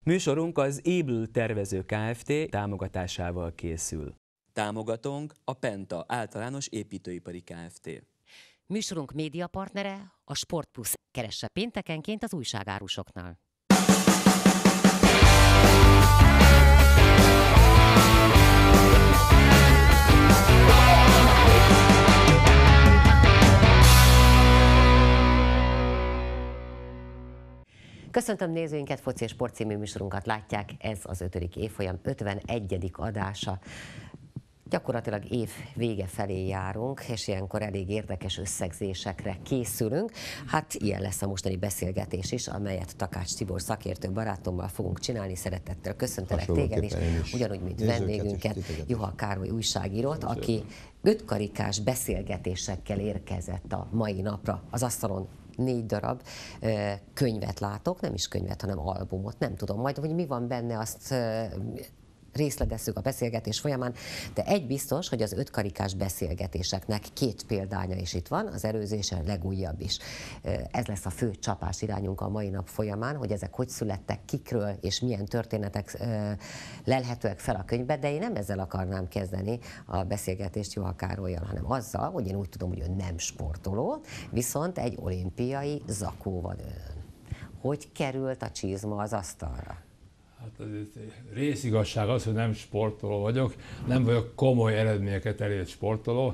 Műsorunk az Ébül Tervező Kft. Támogatásával készül. Támogatónk a Penta Általános Építőipari Kft. Műsorunk médiapartnere a Sport Plus. Keresse péntekenként az újságárusoknál. Köszöntöm nézőinket, Foci és Sport című műsorunkat látják, ez az 5. évfolyam 51. adása. Gyakorlatilag év vége felé járunk, és ilyenkor elég érdekes összegzésekre készülünk. Hát ilyen lesz a mostani beszélgetés is, amelyet Takács Tibor szakértő barátommal fogunk csinálni. Szeretettel köszöntelek téged is, ugyanúgy, mint vendégünket, Juha Károly újságírót, aki 5 karikás beszélgetésekkel érkezett a mai napra. Az asztalon 4 darab könyvet látok, nem is könyvet, hanem albumot, nem tudom majd, hogy mi van benne, azt részletezzük a beszélgetés folyamán, de egy biztos, hogy az 5 karikás beszélgetéseknek 2 példánya is itt van, az előző és a legújabb is. Ez lesz a fő csapás irányunk a mai nap folyamán, hogy ezek hogy születtek, kikről és milyen történetek lelhetőek fel a könyvbe, de én nem ezzel akarnám kezdeni a beszélgetést Juha Károllyal, hanem azzal, hogy én úgy tudom, hogy ő nem sportoló, viszont egy olimpiai zakó van ön. Hogy került a csizma az asztalra? Hát az részigazság az, hogy nem sportoló vagyok, nem vagyok komoly eredményeket elért sportoló.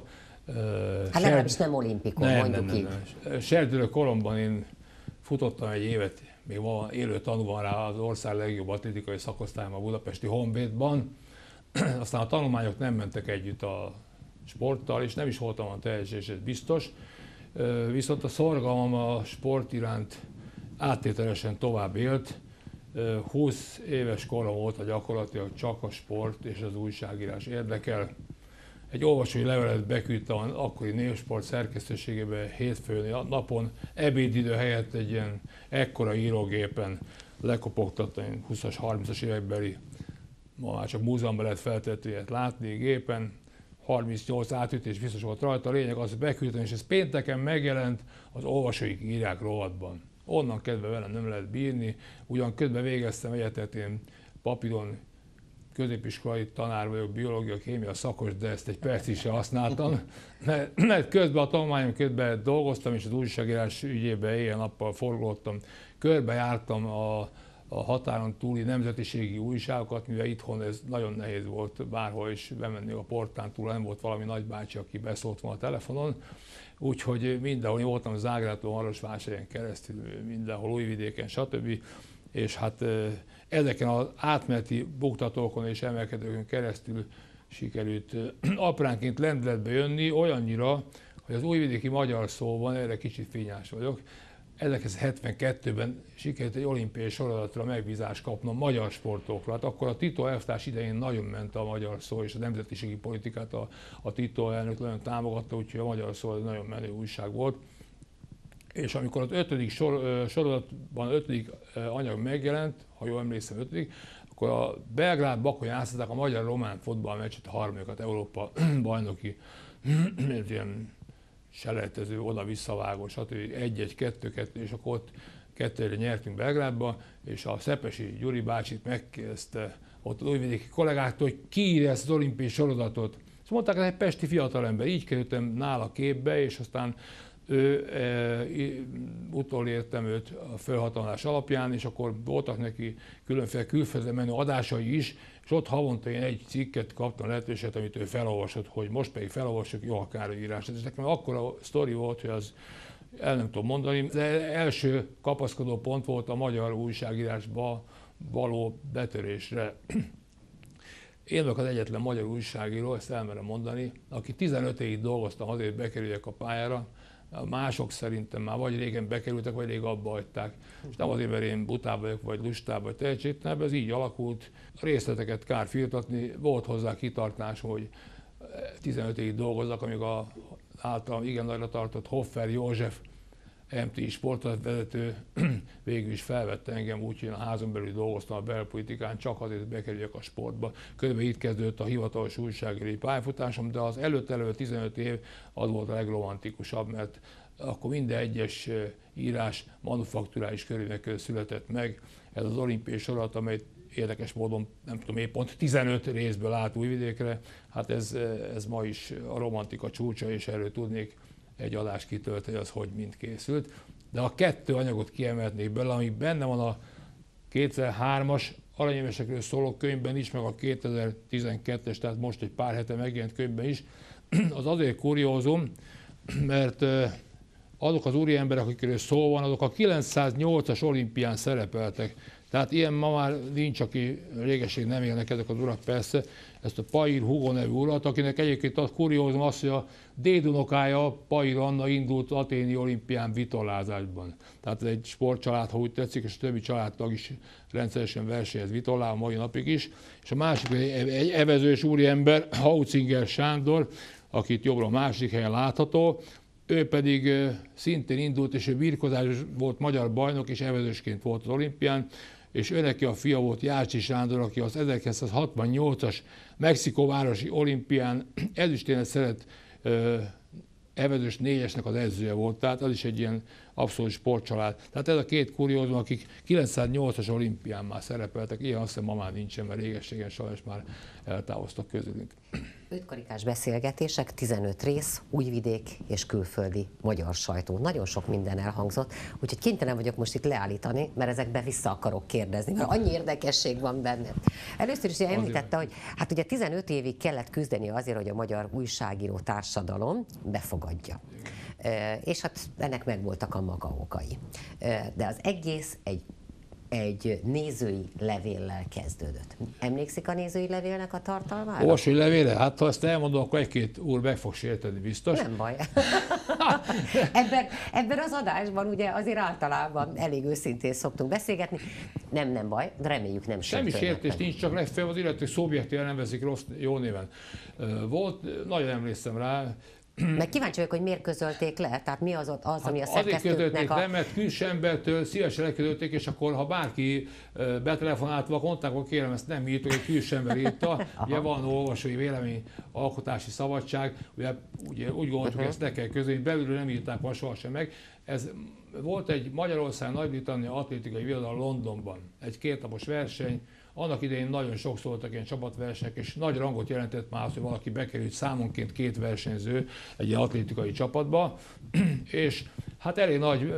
Hát legalábbis nem olimpikon, mondjuk így. Serdülő koromban én futottam egy évet, még ma élő tanú van rá, az ország legjobb atlétikai szakosztályban, a budapesti Honvédban. Aztán a tanulmányok nem mentek együtt a sporttal, és nem is voltam a teljes, ez biztos. Viszont a szorgalmam a sport iránt áttételesen tovább élt. 20 éves korom volt, gyakorlatilag csak a sport és az újságírás érdekel. Egy olvasói levelet beküldtem akkori Népsport szerkesztőségébe hétfőn napon, ebédidő helyett egy ilyen ekkora írógépen lekopogtattam, 20-as, 30-as évekbeli, ma már csak múzeumban lehet feltetőjét látni gépen, 38 átütés biztos volt rajta, a lényeg az, hogy beküldtem, és ez pénteken megjelent az olvasói írák rovatban. Onnan kezdve velem nem lehet bírni, ugyan közben végeztem egyetet, én papíron középiskolai tanár vagyok, biológia, kémia szakos, de ezt egy percig sem használtam, mert közben a tanulmányom közben dolgoztam, és az újságírás ügyében éjjel-nappal forgolódtam, körbejártam a határon túli nemzetiségi újságokat, mivel itthon ez nagyon nehéz volt bárhol is bemenni a portán túl, nem volt valami nagybácsi, aki beszólt volna a telefonon. Úgyhogy mindenhol, én voltam Zágráttól Marosvásárhelyen keresztül, mindenhol Újvidéken, stb. És hát ezeken az átmeneti buktatókon és emelkedőkön keresztül sikerült apránként lendületbe jönni, olyannyira, hogy az újvidéki magyar szóban, erre kicsit fényás vagyok, 1972-ben sikerült egy olimpiai sorozatra megbízást kapnom magyar sportokra. Hát akkor a Tito elvtárs idején nagyon ment a magyar szó, és a nemzetiségi politikát a Tito elnök nagyon támogatta, úgyhogy a magyar szó nagyon menő újság volt. És amikor az 5. sorozatban 5. anyag megjelent, ha jól emlékszem 5., akkor a Belgrád-Bakony átszadták a magyar-román fotballmeccset, a harmadikat, Európa bajnoki, ilyen selejtező, oda-visszavágó, stb. 1-1, 2-2, és akkor ott 2-1-re nyertünk Belgrádba, és a Szepesi Gyuri bácsit megkérdezte ott az újvidéki kollégáktól, hogy ki írja ezt az olimpiai sorozatot. És mondták, hogy egy pesti fiatalember, így kerültem nála képbe, és aztán utolértem őt a felhatalmazás alapján, és akkor voltak neki különféle külföldre menő adásai is, és ott havonta én egy cikket kaptam lehetőséget, amit ő felolvasott, hogy most pedig felolvassuk Juha Károly írását. És nekem akkora sztori volt, hogy az el nem tudom mondani, de első kapaszkodó pont volt a magyar újságírásba való betörésre. Én vagyok az egyetlen magyar újságíró, ezt elmerem mondani, aki 15 évig dolgoztam azért, hogy bekerüljek a pályára. Mások szerintem már vagy régen bekerültek, vagy rég abba hagyták. És nem azért, mert én butább vagyok, vagy lustább, vagy tehetségtelen, ez így alakult. A részleteket kár firtatni, volt hozzá kitartásom, hogy 15 évig dolgozzak, amíg az általam igen nagyra tartott Hoffer József, MTI sportvezető végül is felvette engem, úgyhogy én a házon belül dolgoztam a belpolitikán, csak azért, hogy bekerüljek a sportba. Körülbelül itt kezdődött a hivatalos újságírói pályafutásom, de az előtt 15 év az volt a legromantikusabb, mert akkor minden egyes írás manufakturális körülmények között született meg, ez az olimpiai sorozat, amely érdekes módon, nem tudom, épp pont 15 részből állt Újvidékre, hát ez ma is a romantika csúcsa, és erről tudnék egy adást kitölteni, az hogy mind készült. De a 2 anyagot kiemelnék belőle, ami benne van a 2003-as aranyévesekről szóló könyvben is, meg a 2012-es, tehát most egy pár hete megjelent könyvben is, az azért kuriózum, mert azok az úriemberek, akikről szó van, azok a 908-as olimpián szerepeltek. Tehát ilyen ma már nincs, aki régeség nem élnek ezek az urak persze, ezt a Pair Hugo nevű urat, akinek egyébként a kuriózum az, hogy a dédunokája, Pair Anna indult athéni olimpián vitorlázásban. Tehát ez egy sportcsalád, ha úgy tetszik, és a többi családtag is rendszeresen versenyez vitorlán, mai napig is. És a másik egy evezős úriember, Hauzinger Sándor, akit jobbra a másik helyen látható, ő pedig szintén indult, és ő birkozás volt magyar bajnok, és evezősként volt az olimpián, és őneki a fia volt Jácsi Sándor, aki az 1968-as Mexikóvárosi olimpián ezüstérmet szerett evezős 4-esnek az edzője volt, tehát az is egy ilyen abszolút sportcsalád. Tehát ez a 2 kuriózum, akik 908-as olimpián már szerepeltek, ilyen azt hiszem ma már nincsen, mert régességen sajnos már eltávoztak közülünk. 5 karikás beszélgetések, 15 rész, Újvidék és külföldi magyar sajtó. Nagyon sok minden elhangzott, úgyhogy kénytelen vagyok most itt leállítani, mert ezekbe vissza akarok kérdezni, mert annyi érdekesség van benne. Először is említette, hogy hát ugye 15 évig kellett küzdeni azért, hogy a magyar újságíró társadalom befogadja. És hát ennek megvoltak a maga okai. De az egész egy nézői levéllel kezdődött. Emlékszik a nézői levélnek a tartalmára? Olvasói levéle? Hát ha ezt elmondom, akkor egy-két úr meg fog sérteni biztos. Nem baj. ebben az adásban ugye azért általában elég őszintén szoktunk beszélgetni. Nem baj, de reméljük nem semmi sértés nincs, csak legfeljebb az illető szubjektíven nem veszik rossz, jó néven. Volt, nagyon emlékszem rá, meg kíváncsi vagyok, hogy miért közölték le, tehát mi az, ami a szerkesztőknek azért közölték a... le, mert külső embertől szívesen leközölték, és akkor ha bárki betelefonálva mondták, hogy kérem, ezt nem írtuk, egy külső ember írta, ugye van olvasói vélemény, alkotási szabadság, ugye úgy gondoltuk, hogy ezt le kell közölni, belülről nem írták ma sohasem meg. Ez volt egy Magyarország-Nagy-Britannia atlétikai viadal Londonban, egy 2 napos verseny. Annak idején nagyon sok szóltak ilyen csapatversenyek, és nagy rangot jelentett már az, hogy valaki bekerült számonként 2 versenyző egy ilyen atlétikai csapatba, és hát elég nagy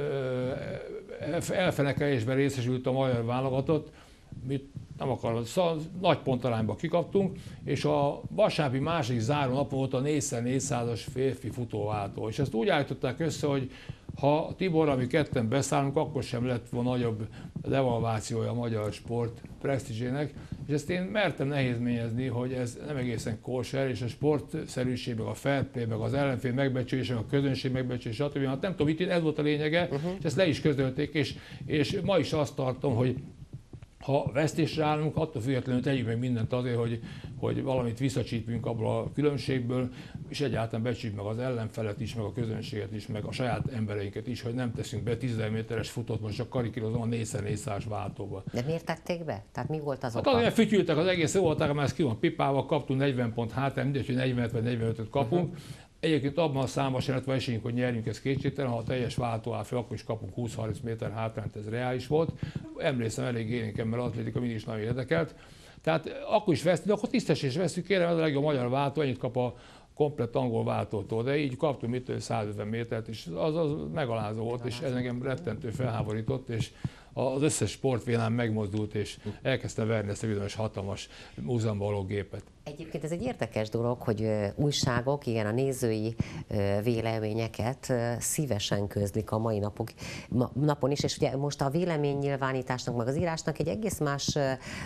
elfenekelésben részesült a magyar válogatott, mit nem akarom, szóval nagy pontarányba kikaptunk, és a vasárnapi második záró napon volt a 4x400-as férfi futóváltó, és ezt úgy állították össze, hogy ha Tiborral mi ketten beszállunk, akkor sem lett volna nagyobb devalvációja a magyar sport presztízsének, és ezt én mertem nehézményezni, hogy ez nem egészen kosher, és a sportszerűség, meg a fair play, meg az ellenfél megbecsülése, a közönség megbecsülése, stb. Hát nem tudom, itt ez volt a lényege, és ezt le is közölték, és ma is azt tartom, hogy ha vesztésre állunk, attól függetlenül tegyük meg mindent azért, hogy valamit visszacsípünk abból a különbségből, és egyáltalán becsüljük meg az ellenfelet is, meg a közönséget is, meg a saját embereinket is, hogy nem teszünk be 10 méteres futót, most csak karikírozom a 4x400-as váltóba. De miért tették be? Tehát mi volt az oka? Hát azért fütyültek az egész, voltak, mert ezt ki van pipálva, kaptunk 40 pont hátrán, mindegy, hogy 40 vagy 45-öt kapunk. Egyébként abban a számban sem lett esélyünk, hogy nyerjünk, ez kétségtelen, ha a teljes váltó áll fel, akkor is kapunk 20-30 méter hátrányt, ez reális volt. Emlékszem elég élénken, mert atlétika mindig is nagyon érdekelt. Tehát akkor is veszni, de akkor tisztességesen veszünk, kérem, ez a legjobb magyar váltó, ennyit kap a komplett angol váltótól, de így kaptunk 150 métert, és az megalázó volt, és ez engem rettentő felháborított, és az összes sportvélám megmozdult, és elkezdtem verni ezt a bizonyos hatalmas múzeumban való gépet. Egyébként ez egy érdekes dolog, hogy újságok, igen, a nézői véleményeket szívesen közlik a mai napon is, és ugye most a véleménynyilvánításnak, meg az írásnak egy egész más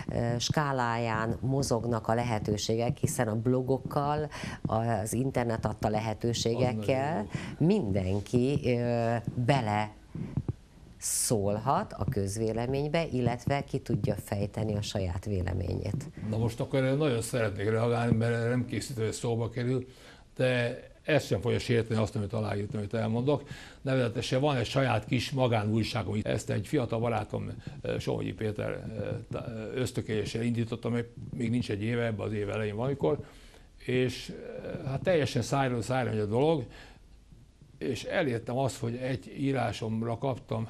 skáláján mozognak a lehetőségek, hiszen a blogokkal, az internet adta lehetőségekkel mindenki bele szólhat a közvéleménybe, illetve ki tudja fejteni a saját véleményét. Na most akkor nagyon szeretnék reagálni, mert nem készítő, hogy szóba kerül, de ez sem fogja sérteni azt, amit aláírtam, amit elmondok. Nevezetesen van egy saját kis magánújságom, ezt egy fiatal barátom, Somogyi Péter ösztökéléssel indítottam, még nincs egy éve, ebben az év elején valamikor, és hát teljesen szájról szájra megy a dolog. és elértem azt, hogy egy írásomra kaptam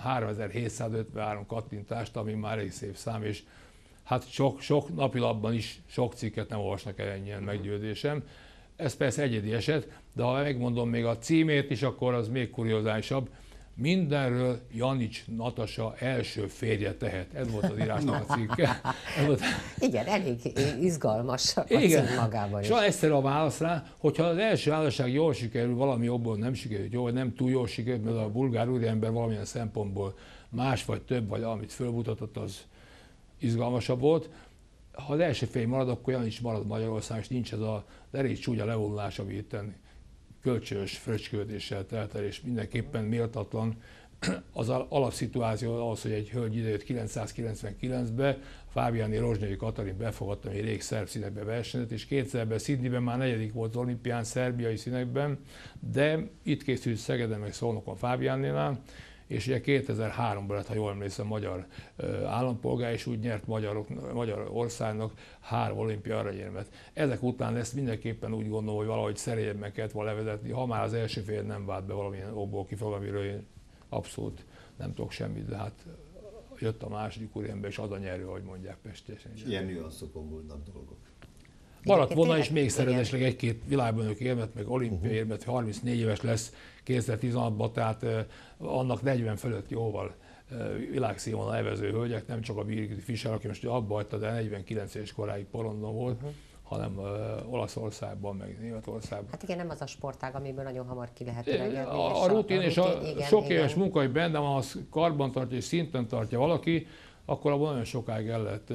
3753 kattintást, ami már elég szép szám, és hát sok napilapban is sok cikket nem olvasnak el ennyien, meggyőzésem. Ez persze egyedi eset, de ha megmondom még a címét is, akkor az még kuriozásabb. Mindenről Janics Natasa első férje tehet. Ez volt az írásnak a cikke. Igen, elég izgalmas a cím magában is. És egyszerű a válasz rá, hogyha az első házasság jól sikerül, valami jobból nem sikerült jól, vagy nem túl jól sikerült, mert a bulgár úriember valamilyen szempontból más vagy több, vagy amit fölmutatott, az izgalmasabb volt. Ha az első férj marad, akkor Janics marad Magyarország, és nincs ez az elég csúnya levonulás, ami itten kölcsönös fröcsköltéssel telt el, és mindenképpen méltatlan az alapszituáció ahhoz, hogy egy hölgy idejött 999-be, Fábiáni Rozsnyai Katalin befogadta, ami rég szerb színekbe versenyzett, és kétszerben Sydneyben már negyedik volt az olimpián szerbiai színekben, de itt készült Szegeden meg Szolnokon Fábiánénál, és ugye 2003-ban lett, ha jól emlékszem, magyar állampolgár, és úgy nyert Magyarországnak 3 olimpia aranyérmet. Ezek után ezt mindenképpen úgy gondolom, hogy valahogy szerényebben kellett volna levezetni, ha már az első fél nem vált be valamilyen okból kifog, amiről én abszolút nem tudok semmit, de hát jött a második úriember, és az a nyerő, ahogy mondják pestiesen. Ilyen nüanszokon múlnak dolgok. Maradt volna is még szerencsésleg egy-két világbajnoki érmet, meg olimpiai érmet, 34 éves lesz 2016-ban, tehát annak 40 fölött jóval világszínvonal evező hölgyek, nem csak a Birgit Fischer, aki most abba hagyta, de 49 éves koráig porondon volt, hanem Olaszországban, meg Németországban. Hát igen, nem az a sportág, amiből nagyon hamar ki lehet öregedni. A rutin és a sok éves munka, hogy benne van, az karban tartja és szinten tartja valaki, akkor abban nagyon sokáig el lehet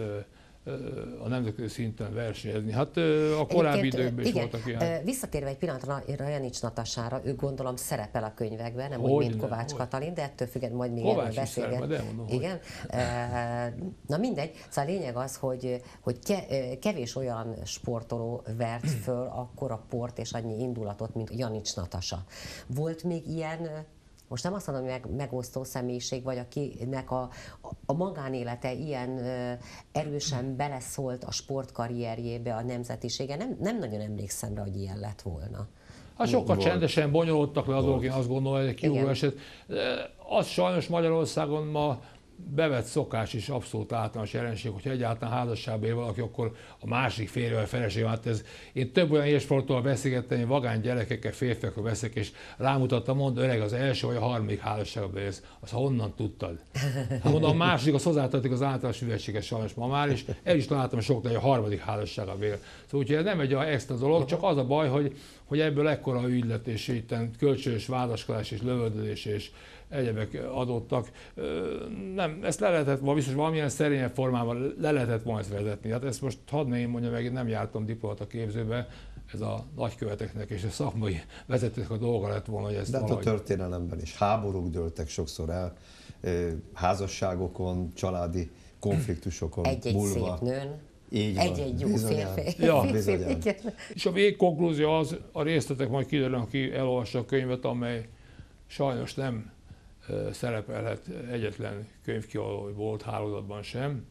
a nemzetközi szinten versenyezni. Hát a korábbi időkben is voltak ilyen. Visszatérve egy pillanatra Janics Natasára, ő gondolom szerepel a könyvekben, nem úgy, mint Kovács Katalin, de ettől függetlenül majd még erről beszélget. Igen. Na mindegy. Szóval a lényeg az, hogy kevés olyan sportoló vert föl akkora port és annyi indulatot, mint Janics Natasa. Volt még ilyen, most nem azt mondom, hogy megosztó személyiség, vagy akinek a magánélete ilyen erősen beleszólt a sportkarrierjébe, a nemzetisége. Nem nagyon emlékszem rá, hogy ilyen lett volna. Hát sokkal csendesen bonyolódtak le a dolgok, én azt gondolom, hogy egy kiugró eset. Az sajnos Magyarországon ma bevett szokás is abszolút általános jelenség, hogyha egyáltalán házasságban él valaki, akkor a másik férjével, feleségével, hát én több olyan élsporttól beszélgettem, hogy vagány gyerekekkel, férfiakról beszélek, és rámutattam, mondd, öreg, az első vagy a harmadik házasságban élsz, azt honnan tudtad? Hát mondom, a második, az hozzátartozik az általános ügyességes sajnos ma már, és el is találtam sok, hogy a harmadik házasságban él. Szóval úgyhogy ez nem egy extra dolog, csak az a baj, hogy ebből ekkora ügy lett, és itten kölcsönös vádaskodás és lövöldözés és egyebek adottak. Nem, ezt le lehetett volna, biztos valamilyen szerényebb formában le lehetett volna ezt vezetni. Hát ezt most hadd ne én mondjam meg, én nem jártam diplomata képzőbe, ez a nagyköveteknek és a szakmai vezetőknek a dolga lett volna, hogy ezt de valahogy... a történelemben is háborúk dőltek sokszor el, házasságokon, családi konfliktusokon múlva. Szép nőn. Egy-egy jó férfi. Ja, és a végkonklúzió az, a részletek majd kiderül, aki elolvassa a könyvet, amely sajnos nem szerepelhet egyetlen könyvkiadó volt hálózatban sem,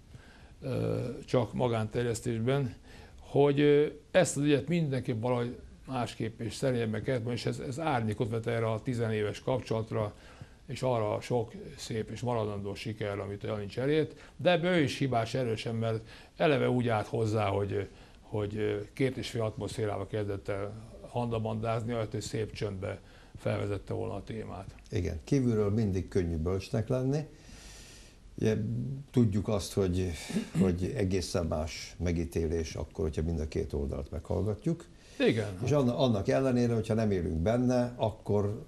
csak magánterjesztésben, hogy ezt az ügyet mindenképp valahogy másképp és szerényebben kellett, és ez árnyékot vet erre a 10 éves kapcsolatra, és arra a sok szép és maradandó sikerre, amit a Janics elért, de ebből ő is hibás erősen, mert eleve úgy állt hozzá, hogy 2,5 atmoszférába kezdett el handabandázni, hogy szép csöndbe felvezette volna a témát. Igen, kívülről mindig könnyű bölcsnek lenni. Ugye, tudjuk azt, hogy egészen más megítélés akkor, hogyha mind a két oldalt meghallgatjuk. Igen. És annak ellenére, hogyha nem élünk benne, akkor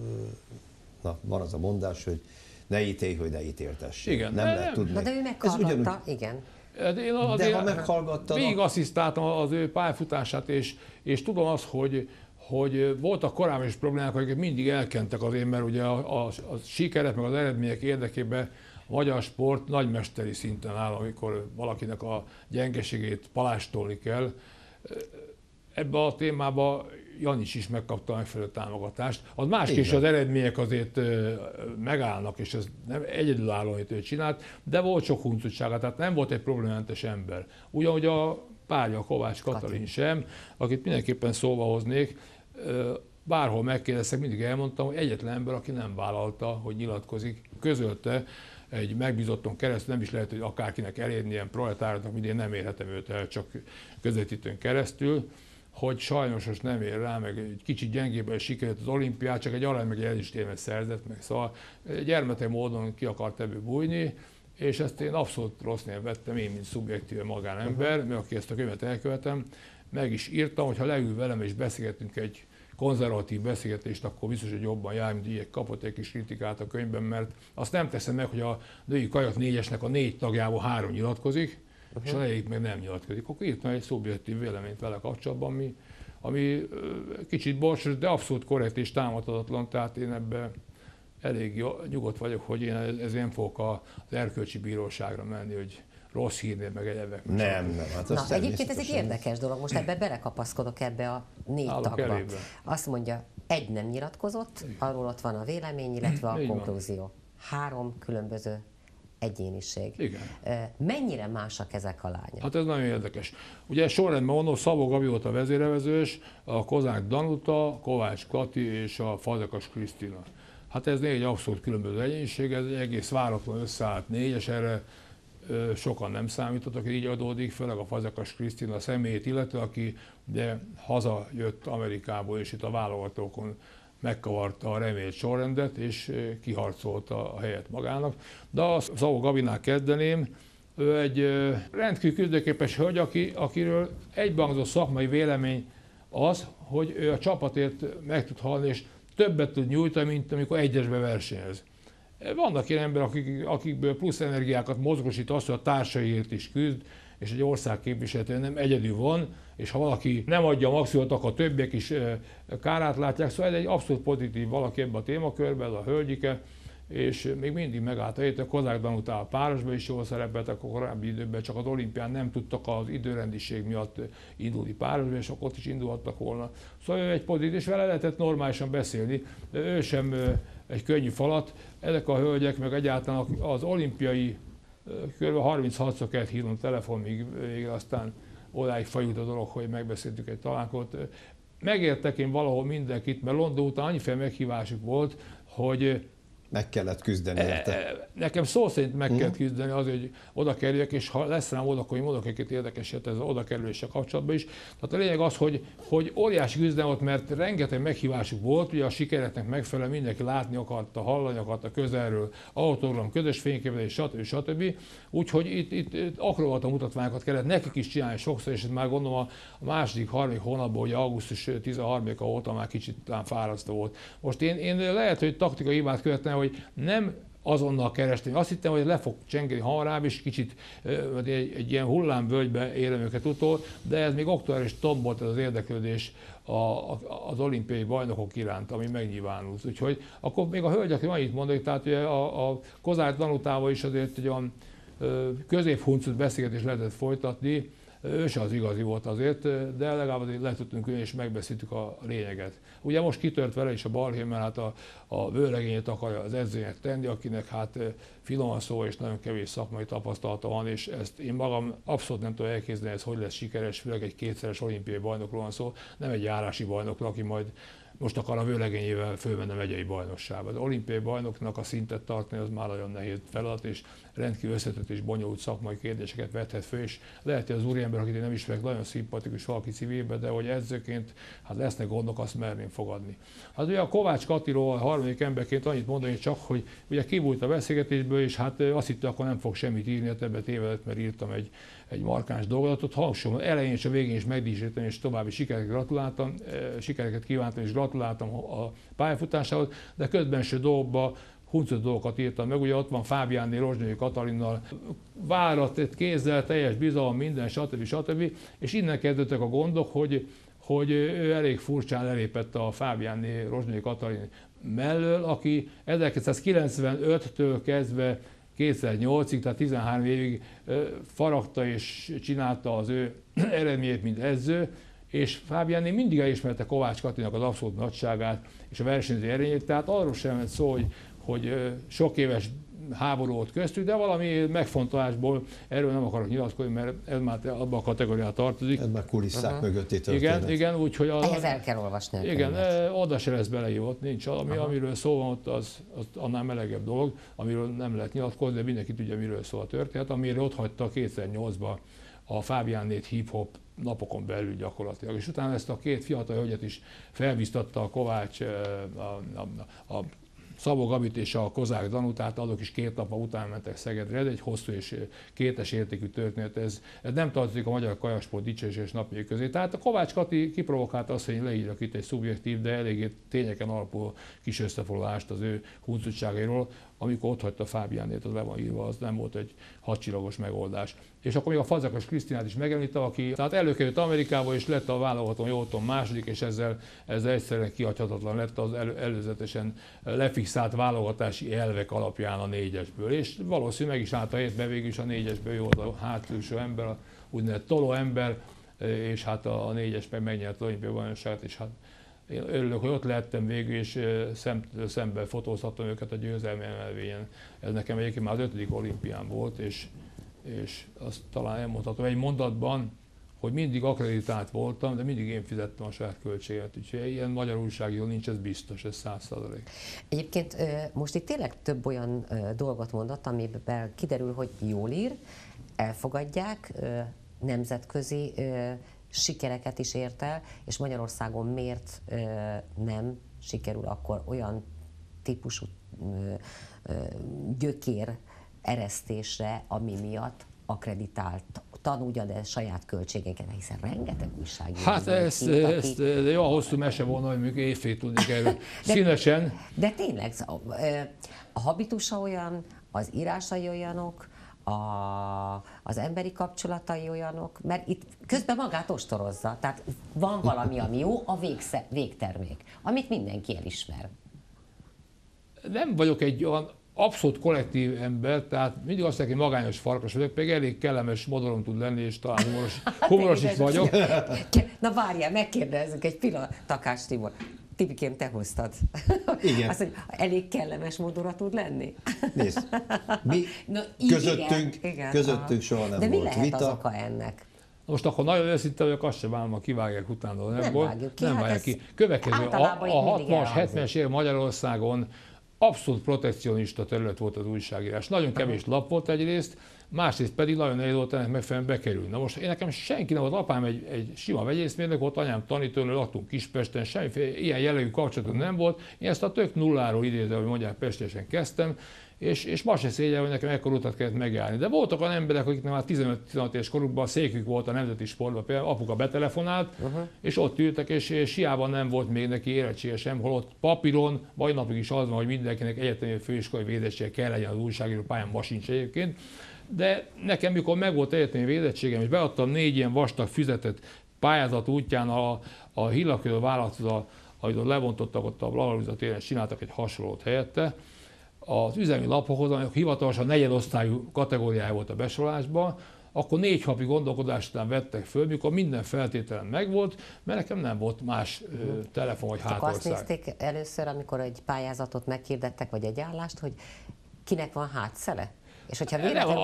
van az a mondás, hogy ne ítélj, hogy ne ítéltessék. Igen. Nem lehet tudni. De ő meghallgatta, igen. De ha meghallgatta... Végig asszisztáltam az ő pályafutását, és tudom azt, hogy voltak korábban is problémák, hogy mindig elkentek azért, mert ugye a sikerek meg az eredmények érdekében a magyar sport nagymesteri szinten áll, amikor valakinek a gyengeségét palástolni kell. Ebben a témában Janics is megkapta a megfelelő támogatást. Az más is, az eredmények azért megállnak, és ez nem egyedülálló, amit ő csinált, de volt sok huncutsága, tehát nem volt egy problémamentes ember. Ugyanúgy a párja, Kovács Katalin sem, akit mindenképpen szóba hoznék, bárhol megkérdeztek, mindig elmondtam, hogy egyetlen ember, aki nem vállalta, hogy nyilatkozik, közölte egy megbízotton keresztül, nem is lehet, hogy akárkinek elérni ilyen proletároknak, mint én nem érhetem őt el, csak közvetítőn keresztül, hogy sajnos most nem ér rá, meg egy kicsit gyengébben sikerült az olimpiát, csak egy arany meg egy ezüstérmet szerzett meg. Szóval gyermeteg módon ki akart ebből bújni, és ezt én abszolút rossz néven vettem, én, mint szubjektív magánember, mert aki ezt a könyvet elkövetem, meg is írtam, hogy ha leül velem és beszélgetünk egy konzervatív beszélgetést, akkor biztos, hogy jobban jár, mint így kapott egy kis kritikát a könyvben, mert azt nem teszem meg, hogy a női kajak 4-esnek a 4 tagjából 3 nyilatkozik, és a negyedik meg nem nyilatkozik. Akkor írtam egy szubjektív véleményt vele kapcsolatban, ami kicsit borsos, de abszolút korrekt és támadhatatlan, tehát én ebben elég nyugodt vagyok, hogy én ezért nem fogok az erkölcsi bíróságra menni, hogy rossz hírnél meg egyebek. Nem. Hát na, egyébként ez egy érdekes dolog, most ebbe belekapaszkodok ebbe a 4 tagba. Azt mondja, egy nem nyilatkozott, arról ott van a vélemény, illetve a konklúzió. 3 különböző egyéniség. Igen. Mennyire másak ezek a lányok? Hát ez nagyon érdekes. Ugye sorrendben mondom, Szabó Gabi volt a vezérelvezős, a Kozák Danuta, Kovács Kati és a Fazekas Krisztina. Hát ez 4 abszolút különböző egyéniség, ez egy egész váratlan összeállt 4, és erre sokan nem számítottak, hogy így adódik, főleg a Fazekas Krisztina személyét illetve, aki de hazajött Amerikából, és itt a válogatókon megkavarta a remélt sorrendet, és kiharcolta a helyet magának. De a Szabó Gabinál kezdeném, ő egy rendkívül küzdőképes hölgy, akiről egybehangzó szakmai vélemény az, hogy ő a csapatért meg tud halni, és többet tud nyújtani, mint amikor egyesbe versenyez. Vannak ilyen emberek, akikből plusz energiákat mozgosít az, hogy a társaiért is küzd, és egy ország képviselete nem egyedül van, és ha valaki nem adja a maximumot, akkor a többiek is kárát látják. Szóval ez egy abszolút pozitív valaki ebben a témakörben, ez a hölgyike, és még mindig megállt a helyét. A Kozák Danutával párosban is jól szerepeltek a korábbi időben, csak az olimpián nem tudtak az időrendiség miatt indulni párosba, és akkor ott is indulhattak volna. Szóval ő egy pozitív, és vele lehetett normálisan beszélni, de ő sem egy könnyű falat. Ezek a hölgyek, meg egyáltalán az olimpiai kb. 36-szor kellett hívnom telefon, míg aztán odáig fajult a dolog, hogy megbeszéltük egy találkozót. Megértek én valahol mindenkit, mert London után annyiféle meghívásuk volt, hogy meg kellett küzdeni érte. Nekem szó szerint meg kellett küzdeni azért, hogy oda kerüljek, és ha lesz rám oda, akkor én mondok egy érdekeset ez az oda kerüléssel kapcsolatban is. Tehát a lényeg az, hogy óriási küzdelem volt, mert rengeteg meghívásuk volt, ugye a sikereknek megfelelően mindenki látni akarta, hallani akarta közelről, autogram, közös fényképezés, stb. Úgyhogy itt akrobata mutatványokat kellett nekik is csinálni sokszor, és már gondolom a második, harmadik hónapban, hogy augusztus 13-a óta már kicsit talán fárasztó volt. Most én lehet, hogy taktikai hibát követtem, hogy nem azonnal keresni. Azt hittem, hogy le fog csengeni hamarabb, és kicsit egy ilyen hullámvölgybe érem őket utol, de ez még október is tombolt ez az érdeklődés az olimpiai bajnokok iránt, ami megnyilvánult. Úgyhogy akkor még a hölgyek annyit mondani, tehát ugye a Kozák Danutával is azért egy olyan középhuncut beszélgetést lehetett folytatni, ő se az igazi volt azért, de legalább azért le tudtunk ülni és megbeszéltük a lényeget. Ugye most kitört vele is a balhé, mert hát a vőlegényét akarja az edzőnek tenni, akinek hát finoman szó és nagyon kevés szakmai tapasztalata van, és ezt én magam abszolút nem tudom elképzelni, ez hogy lesz sikeres, főleg egy 2-szeres olimpiai bajnokról van szó, nem egy járási bajnokról, aki majd most akar a vőlegényével fölmenni a megyei bajnokságba. Az olimpiai bajnoknak a szintet tartani az már nagyon nehéz feladat, és rendkívül összetett és bonyolult szakmai kérdéseket vethet föl, és lehet, hogy az úriember, akit én nem ismerek, nagyon szimpatikus valaki civilben, de hogy edzőként hát lesznek gondok, azt merném fogadni. Hát ugye a Kovács Katiról a harmadik emberként annyit mondani csak, hogy ugye kibújt a beszélgetésből, és hát azt hitte, akkor nem fog semmit írni, a többet tévedett, mert írtam egy markáns dolgozatot. Hangsúlyom, elején és a végén is megdíjítani, és további sikereket kívántam, és gratuláltam a pályafutásához, de közben se dolgokban huncut dolgokat írtam meg, ugye ott van Fábiánné Rozsnyai Katalinnal, várat, kézzel, teljes bizalom, minden, stb. És innen kezdődtek a gondok, hogy ő elég furcsán elépett a Fábiánné Rozsnyai Katalin mellől, aki 1995-től kezdve 2008-ig, tehát 13 évig faragta és csinálta az ő eredményét, mint edző, és Fábiánné mindig elismerte Kovács Katinak az abszolút nagyságát és a versenyző erényét, tehát arról sem szó, hogy sok éves háború volt köztük, de valami megfontolásból erről nem akarok nyilatkozni, mert ez már abban a kategóriába tartozik. Ez már kulisszák mögötti történet. Igen, úgyhogy ehhez el kell olvasni a igen, könyvet. oda se lesz beleívott, nincs. Amiről szó van ott, az annál melegebb dolog, amiről nem lehet nyilatkozni, de mindenki tudja, miről szól a történet, amire ott hagyta 2008-ban a Fábián hip-hop napokon belül gyakorlatilag. És utána ezt a két fiatal hölgyet is felbiztatta a Kovács, a Szabó Gabit és a Kozák Danut, tehát azok is 2 nap után mentek Szegedre. Ez egy hosszú és kétes értékű történet. Ez nem tartozik a magyar kajasport dicsőséges napjai közé. Tehát a Kovács Kati kiprovokálta azt, hogy én leírjak itt egy szubjektív, de eléggé tényeken alapuló kis összefoglalást az ő huncutságairól. Amikor ott hagyta Fábiánét, az le van írva, az nem volt egy 6 csillagos megoldás. És akkor még a Fazekas Krisztinát is megemlítem, aki tehát előkerült Amerikába, és lett a válogatón jól tudom második, és ezzel egyszerűen kihagyhatatlan lett az előzetesen lefixált válogatási elvek alapján a 4-esből. És valószínűleg meg is állt a hétben, végül is a 4-esből jó a hátulsó ember, a úgynevezett toló ember, és hát a 4-es meg megnyert az olimpiai bajnokságot, és hát én örülök, hogy ott lehettem végül, és szemben fotózhattam őket a győzelmi emelvényen. Ez nekem egyébként már az 5. olimpián volt, és azt talán elmondhatom egy mondatban, hogy mindig akkreditált voltam, de mindig én fizettem a saját költséget. Úgyhogy ilyen magyar újságíró nincs, ez biztos, ez 100%. Egyébként most itt tényleg több olyan dolgot mondott, amiben kiderül, hogy jól ír, elfogadják, nemzetközi sikereket is ért el, és Magyarországon miért nem sikerül akkor olyan típusú gyökér eresztésre, ami miatt akreditált tanulja, de saját költségeket, hiszen rengeteg újságíró. Hát ezt jó hosszú mese volna, hogy még évfél tudnék erről színesen. De tényleg, a habitusa olyan, az írásai olyanok, az emberi kapcsolatai olyanok, mert itt közben magát ostorozza. Tehát van valami, ami jó, a végtermék, amit mindenki elismer. Nem vagyok egy olyan abszolút kollektív ember, tehát mindig azt mondják, hogy magányos farkas vagyok, pedig elég kellemes modorom tud lenni, és talán humoros is vagyok. Na várjál, megkérdezzük egy pillanat, Takács Tibor. Tibikém, te hoztad. Igen. Azt, hogy elég kellemes modora tud lenni? Nézd, mi közöttünk soha nem de volt mi lehet vita. az oka ennek? Most akkor nagyon őszinte vagyok, azt sem vállom, ha kivágják utána. Nem vágjuk ki. Nem vágják ki. Következő, a 60-as, 70-es év Magyarországon abszolút protekcionista terület volt az újságírás. Nagyon kevés lap volt egyrészt, másrészt pedig nagyon nehéz volt ennek megfelelően bekerülni. Na most én nekem senki nem volt, apám egy sima vegyészmérnök volt, anyám tanítónő, laktunk Kispesten, semmiféle ilyen jellegű kapcsolatunk nem volt. Én ezt a tök nulláról idézve, hogy mondják, pestesen kezdtem, és ma se szégyen, hogy nekem ekkor utat kellett megjárni. De voltak olyan emberek, akiknek már 15-16 éves korukban székük volt a Nemzeti Sportban, például apuka betelefonált, és ott ültek, és hiába nem volt még neki érettsége sem, holott papíron, mai napig is az van, hogy mindenkinek egyetemi főiskolai védettsége kell legyen az újságíró pályán, ma sincs egyébként. De nekem, mikor megvolt egyetemi védettségem, és beadtam 4 ilyen vastag füzetet pályázat útján a Hillakő vállalathoz, ahol levontottak ott a Blahalúza téren, és csináltak egy hasonlót helyette, az üzemi lapokhoz, amelyek hivatalosan negyedosztályú kategóriája volt a besorolásban, akkor 4 havi gondolkodás után vettek föl, mikor minden feltételen megvolt, mert nekem nem volt más telefon vagy hátország. Azt nézték először, amikor egy pályázatot meghirdettek, vagy egy állást, hogy kinek van hátszele? És hogyha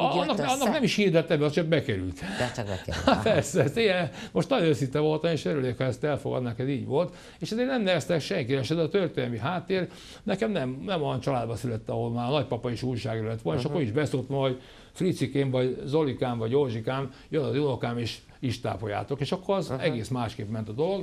annak nem is hirdette be, az csak bekerült. De csak bekerült. Persze, most nagyon őszinte voltam, és örülök, ha ezt elfogadnák, ez így volt. És ezért nem neveztek senkire, se, de a történelmi háttér nekem nem olyan családba született, ahol már a nagypapa is újságíró lett volna, és akkor is beszóltam, hogy Fricikém, vagy Zolikám, vagy Józsikám, jön az unokám, és istápoljátok. És akkor az egész másképp ment a dolog.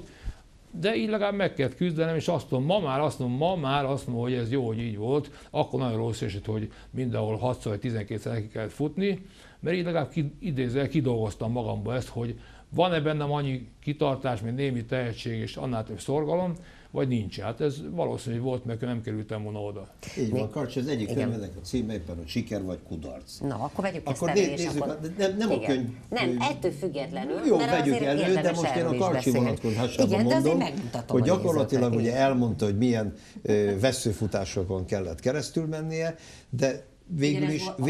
De így legalább meg kellett küzdenem, és azt mondom, ma már azt mondom, hogy ez jó, hogy így volt. Akkor nagyon rossz esett, hogy mindenhol 6 vagy 12-szer neki kellett futni, mert így legalább kidolgoztam magamba ezt, hogy van-e bennem annyi kitartás, mint némi tehetség, és annál több szorgalom, vagy nincs. Hát ez valószínű, hogy volt, mert nem kerültem volna oda. Így van, Karcs, az egyik könyvednek a címe éppen, hogy siker vagy kudarc. Na, akkor vegyük ezt elő, és akkor... Nem a könyv... Nem, ettől függetlenül, jó, mert vegyük elő, de most én a Karcsi vonatkozásában mondom, hogy gyakorlatilag ugye elmondta, hogy milyen vesszőfutásokon kellett keresztül mennie, de végül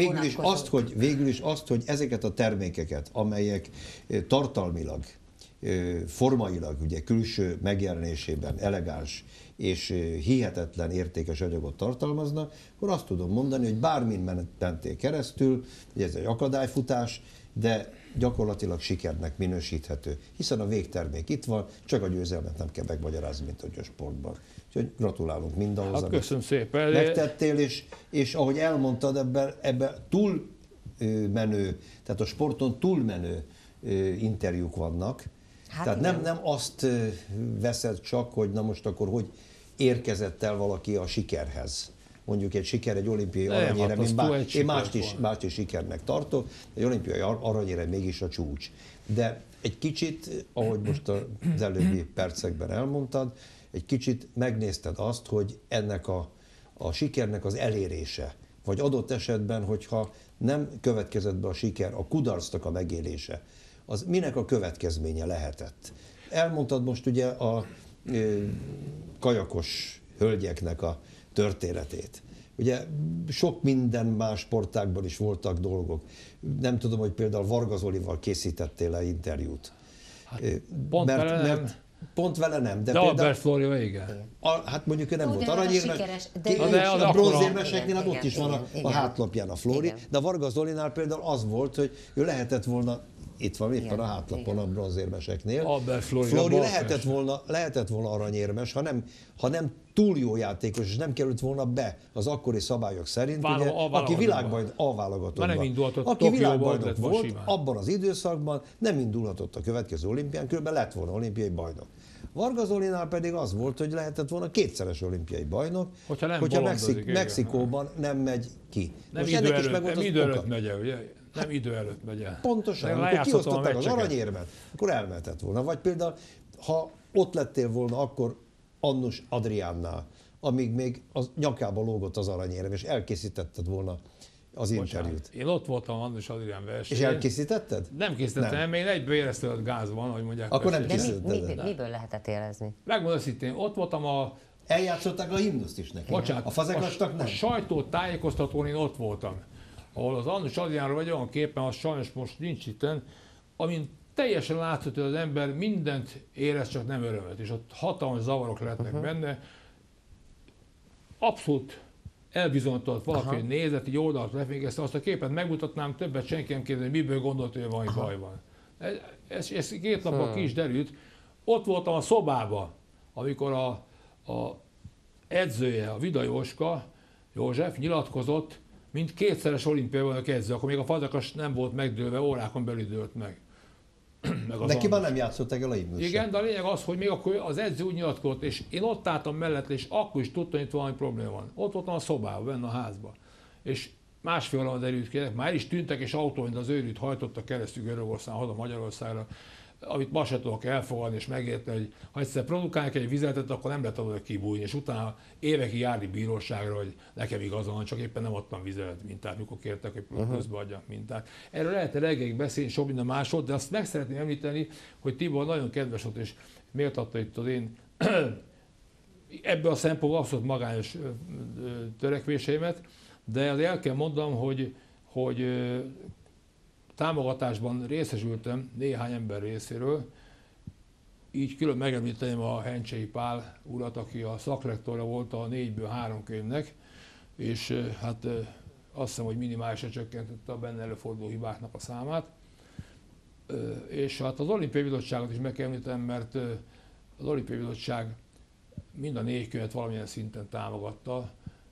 is azt, hogy ezeket a termékeket, amelyek tartalmilag, formailag, ugye külső megjelenésében elegáns és hihetetlen értékes anyagot tartalmaznak, akkor azt tudom mondani, hogy bármin mentél keresztül, hogy ez egy akadályfutás, de gyakorlatilag sikernek minősíthető, hiszen a végtermék itt van, csak a győzelmet nem kell megmagyarázni, mint hogy a sportban. Úgyhogy gratulálunk mindahhoz, hát köszönöm szépen. Megtettél, és ahogy elmondtad, ebben túlmenő, tehát a sporton túlmenő interjúk vannak. Hát tehát nem azt veszed csak, hogy na most akkor hogy érkezett el valaki a sikerhez. Mondjuk egy olimpiai aranyérem, én mást is sikernek tartok, egy olimpiai aranyérem mégis a csúcs. De egy kicsit, ahogy most az előbbi percekben elmondtad, egy kicsit megnézted azt, hogy ennek a sikernek az elérése, vagy adott esetben, hogyha nem következett be a siker, a kudarcnak a megélése, az minek a következménye lehetett? Elmondtad most ugye a kajakos hölgyeknek a történetét. Ugye sok minden más sportágban is voltak dolgok. Nem tudom, hogy például Varga Zolival készítettél-e interjút. Hát, pont vele nem. De Albert Flórival igen. Hát mondjuk ő nem volt aranyérmes. A bronzérmeseknél ott is van a hátlapján a Flóri, de a Varga Zolinál például az volt, hogy ő lehetett volna, itt van éppen a hátlapon a bronzérmeseknél. Flóri lehetett volna aranyérmes, ha nem túl jó játékos, és nem került volna be az akkori szabályok szerint, ugye, aki világbajnok a válogatottban. Aki világbajnok volt, abban az időszakban nem indulhatott a következő olimpián, kb. Lett volna olimpiai bajnok. Varga Zolinál pedig az volt, hogy lehetett volna kétszeres olimpiai bajnok, hogyha Mexikóban nem megy ki. Nem idő előtt megy el, ugye? Nem idő előtt megy el. Pontosan, amikor kiosztották az aranyérmet, akkor elmehetett volna. Vagy például, ha ott lettél volna akkor Annus Adriánnál, amíg még a nyakába lógott az aranyérem, és elkészítetted volna az interjút. Én ott voltam Annus Adrián versenyén. És elkészítetted? Nem készítettem, én egyből éreztem, hogy gáz van, ahogy mondják. Akkor nem készítetted. Miből lehetett érezni? Megmondom őszintén, ott voltam Eljátszották a himnuszt is neki. Bocsánat, a fazekastak nem. A sajtótájékoztatón én ott voltam, ahol az Annus Adriánról egy olyan képen, az sajnos most nincs itten, amin teljesen látszott, hogy az ember mindent érez, csak nem örömet, és ott hatalmas zavarok lehetnek benne. Abszolút elbizonyított valaki, hogy nézett, így oldalt lefégezte, azt a képet megmutatnám, többet senki nem kérdezi, miből gondolt, hogy valami baj van. Ez 2 napon ki is derült. Ott voltam a szobában, amikor a edzője, a Vida József nyilatkozott, mint 2-szeres olimpiai bajnok edző, akkor még a fazekas nem volt megdőlve, órákon belül dőlt meg. Neki már nem játszották el a himnuszt. Igen, de a lényeg az, hogy még akkor az edző úgy nyilatkozott, és én ott álltam mellett, és akkor is tudtam, hogy itt valami probléma van. Ott voltam a szobában, benne a házban. És másfél óra derült ki, már el is tűntek, és autó, mint az őrült hajtottak keresztül Görögországon, haza Magyarországra, amit ma se tudok elfogadni, és megérteni, hogy ha egyszer produkálják egy vizeletet, akkor nem lehet oda kibújni, és utána évekig járni bíróságra, hogy nekem igazam van, csak éppen nem adtam vizelet mintát, mikor kértek, hogy közbeadjak mintát. Erről lehet reggeig beszélni, sok minden másod, de azt meg szeretném említeni, hogy Tibor nagyon kedves volt, és méltatta itt az én ebből a szempontból abszolút magányos törekvéseimet, de azért el kell mondanom, hogy támogatásban részesültem néhány ember részéről, így külön megemlíteném a Hencsei Pál urat, aki a szaklektora volt a 4-ből 3 könyvnek, és hát azt hiszem, hogy minimálisan csökkentette a benne előforduló hibáknak a számát. És hát az Olimpiai Bizottságot is meg kell említenem, mert az Olimpiai Bizottság mind a 4 könyvet valamilyen szinten támogatta,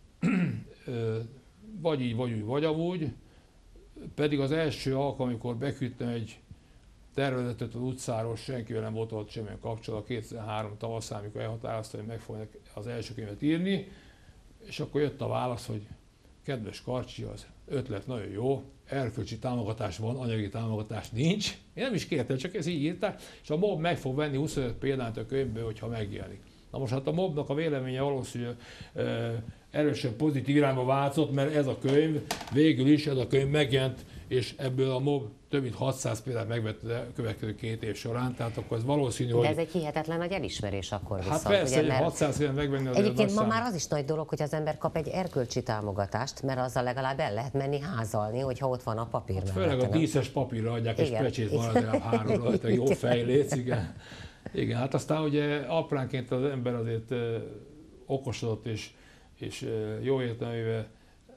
vagy így, vagy úgy, vagy amúgy. Pedig az első alkalom, amikor beküldtem egy tervezetet az utcáról, senkivel nem volt ott semmilyen kapcsolat, 2003 tavaszán, amikor elhatározta, hogy meg fognak az első könyvet írni, és akkor jött a válasz, hogy kedves Karcsi, az ötlet nagyon jó, erkölcsi támogatás van, anyagi támogatás nincs. Én nem is kértem, csak ezt így írták, és a MOB meg fog venni 25 példányt a könyvből, hogyha megjelenik. Na most hát a MOB-nak a véleménye valószínűleg erősen pozitív irányba változott, mert ez a könyv, végül is ez a könyv megjelent, és ebből a MOB több mint 600 példát megvette a következő 2 év során, tehát akkor ez valószínű, hogy... De ez egy hihetetlen nagy elismerés akkor viszont. Hát persze, ugye, 600 példát megvenni azért egyébként ma már az is nagy dolog, hogy az ember kap egy erkölcsi támogatást, mert azzal legalább el lehet menni házalni, hogyha ott van a papír. Hát főleg a díszes papírra adják, és pecsét van legalább 3 rajta, jó fejléc, igen. Igen, hát aztán ugye apránként az ember azért okosodott és jó értelmével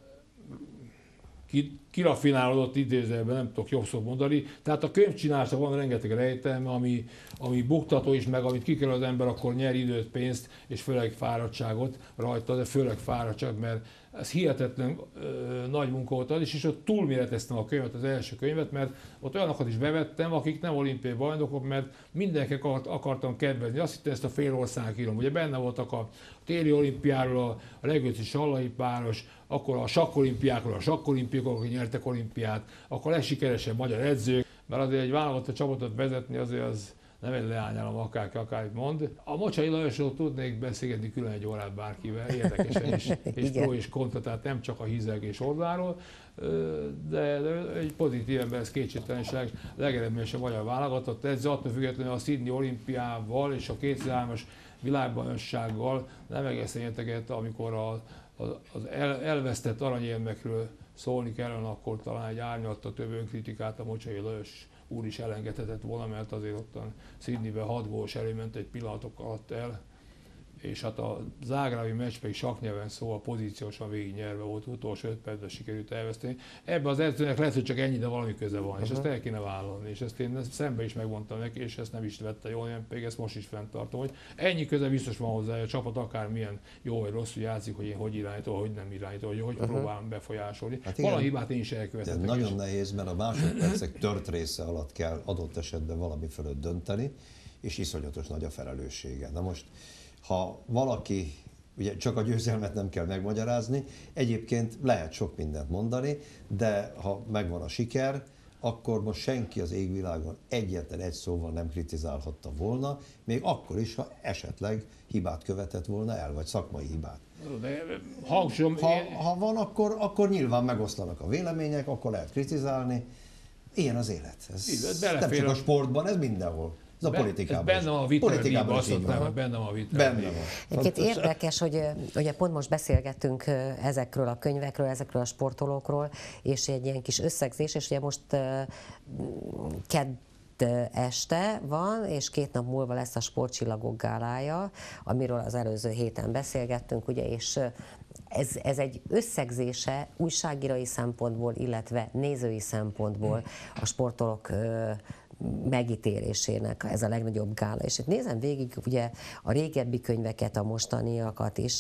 kirafinálódott idézőben, nem tudok jobb szót mondani. Tehát a könyvcsinálásnak van rengeteg rejtelme, ami buktató is, meg amit kikerül az ember, akkor nyer időt, pénzt, és főleg fáradtságot rajta, de főleg fáradtság, mert ez hihetetlen nagy munka volt az is, és ott túlméreteztem a könyvet, az első könyvet, mert ott olyanokat is bevettem, akik nem olimpiai bajnokok, mert mindenkinek akartam kedvezni. Azt hittem, ezt a fél ország írom. Ugye benne voltak a téli olimpiáról a Legőci Sallai páros, akkor a sakkolimpiákról a sakkolimpiákról, akik nyertek olimpiát, akkor a legsikeresebb magyar edzők, mert azért egy válogatott csapatot vezetni azért az nem egy leányálom, akármit mond. A Mocsai Lajosról tudnék beszélgetni külön egy órát bárkivel, érdekesen és pro és kontra, tehát nem csak a hízelgés oldaláról, de egy pozitív ember, ez kétségtelenság legeredményesebb magyar válogatott. Ez attól függetlenül a Sydney olimpiával és a 2003-as világbajnoksággal nem egészen értegett, amikor az elvesztett aranyérmekről szólni kellene, akkor talán egy árnyalta több önkritikát a Mocsai Lajos úr is elengedhetett volna, mert azért ottan Sydneyben 6 gólos előment egy pillanatok alatt el, és hát a zágrábi meccs pedig sakknyelven szóval pozíciósan végignyerve volt, utolsó 5 percben sikerült elveszteni. Ebben az edzőnek lehet, hogy csak ennyi, de valami köze van, és ezt el kéne vállalni, és ezt én szembe is megmondtam neki, és ezt nem is vette jól, én pedig ezt most is fenntartom, hogy ennyi köze biztos van hozzá, hogy a csapat akármilyen jó vagy rosszul játszik, hogy én hogy irányítom, hogy nem irányítom, hogy próbálom befolyásolni. Hát valami hibát én is elkövetettek. Nagyon nehéz, mert a másodpercek tört része alatt kell adott esetben valami fölött dönteni, és iszonyatos nagy a felelőssége. Na most, ha valaki, ugye csak a győzelmet nem kell megmagyarázni, egyébként lehet sok mindent mondani, de ha megvan a siker, akkor most senki az égvilágon egyetlen egy szóval nem kritizálhatta volna, még akkor is, ha esetleg hibát követett volna el, vagy szakmai hibát. De ha van, akkor nyilván megoszlanak a vélemények, akkor lehet kritizálni. Ilyen az élet. Ez nem csak a sportban, ez mindenhol. Ez a politikában benne van a vitáról, benne van a vitáról. Egyébként érdekes, hogy ugye pont most beszélgettünk ezekről a könyvekről, ezekről a sportolókról, és egy ilyen kis összegzés, és ugye most kedd este van, és 2 nap múlva lesz a Sportcsillagok gálája, amiről az előző héten beszélgettünk, ugye, és ez egy összegzése újságírói szempontból, illetve nézői szempontból a sportolók megítélésének ez a legnagyobb gála. És itt nézem végig ugye a régebbi könyveket, a mostaniakat is,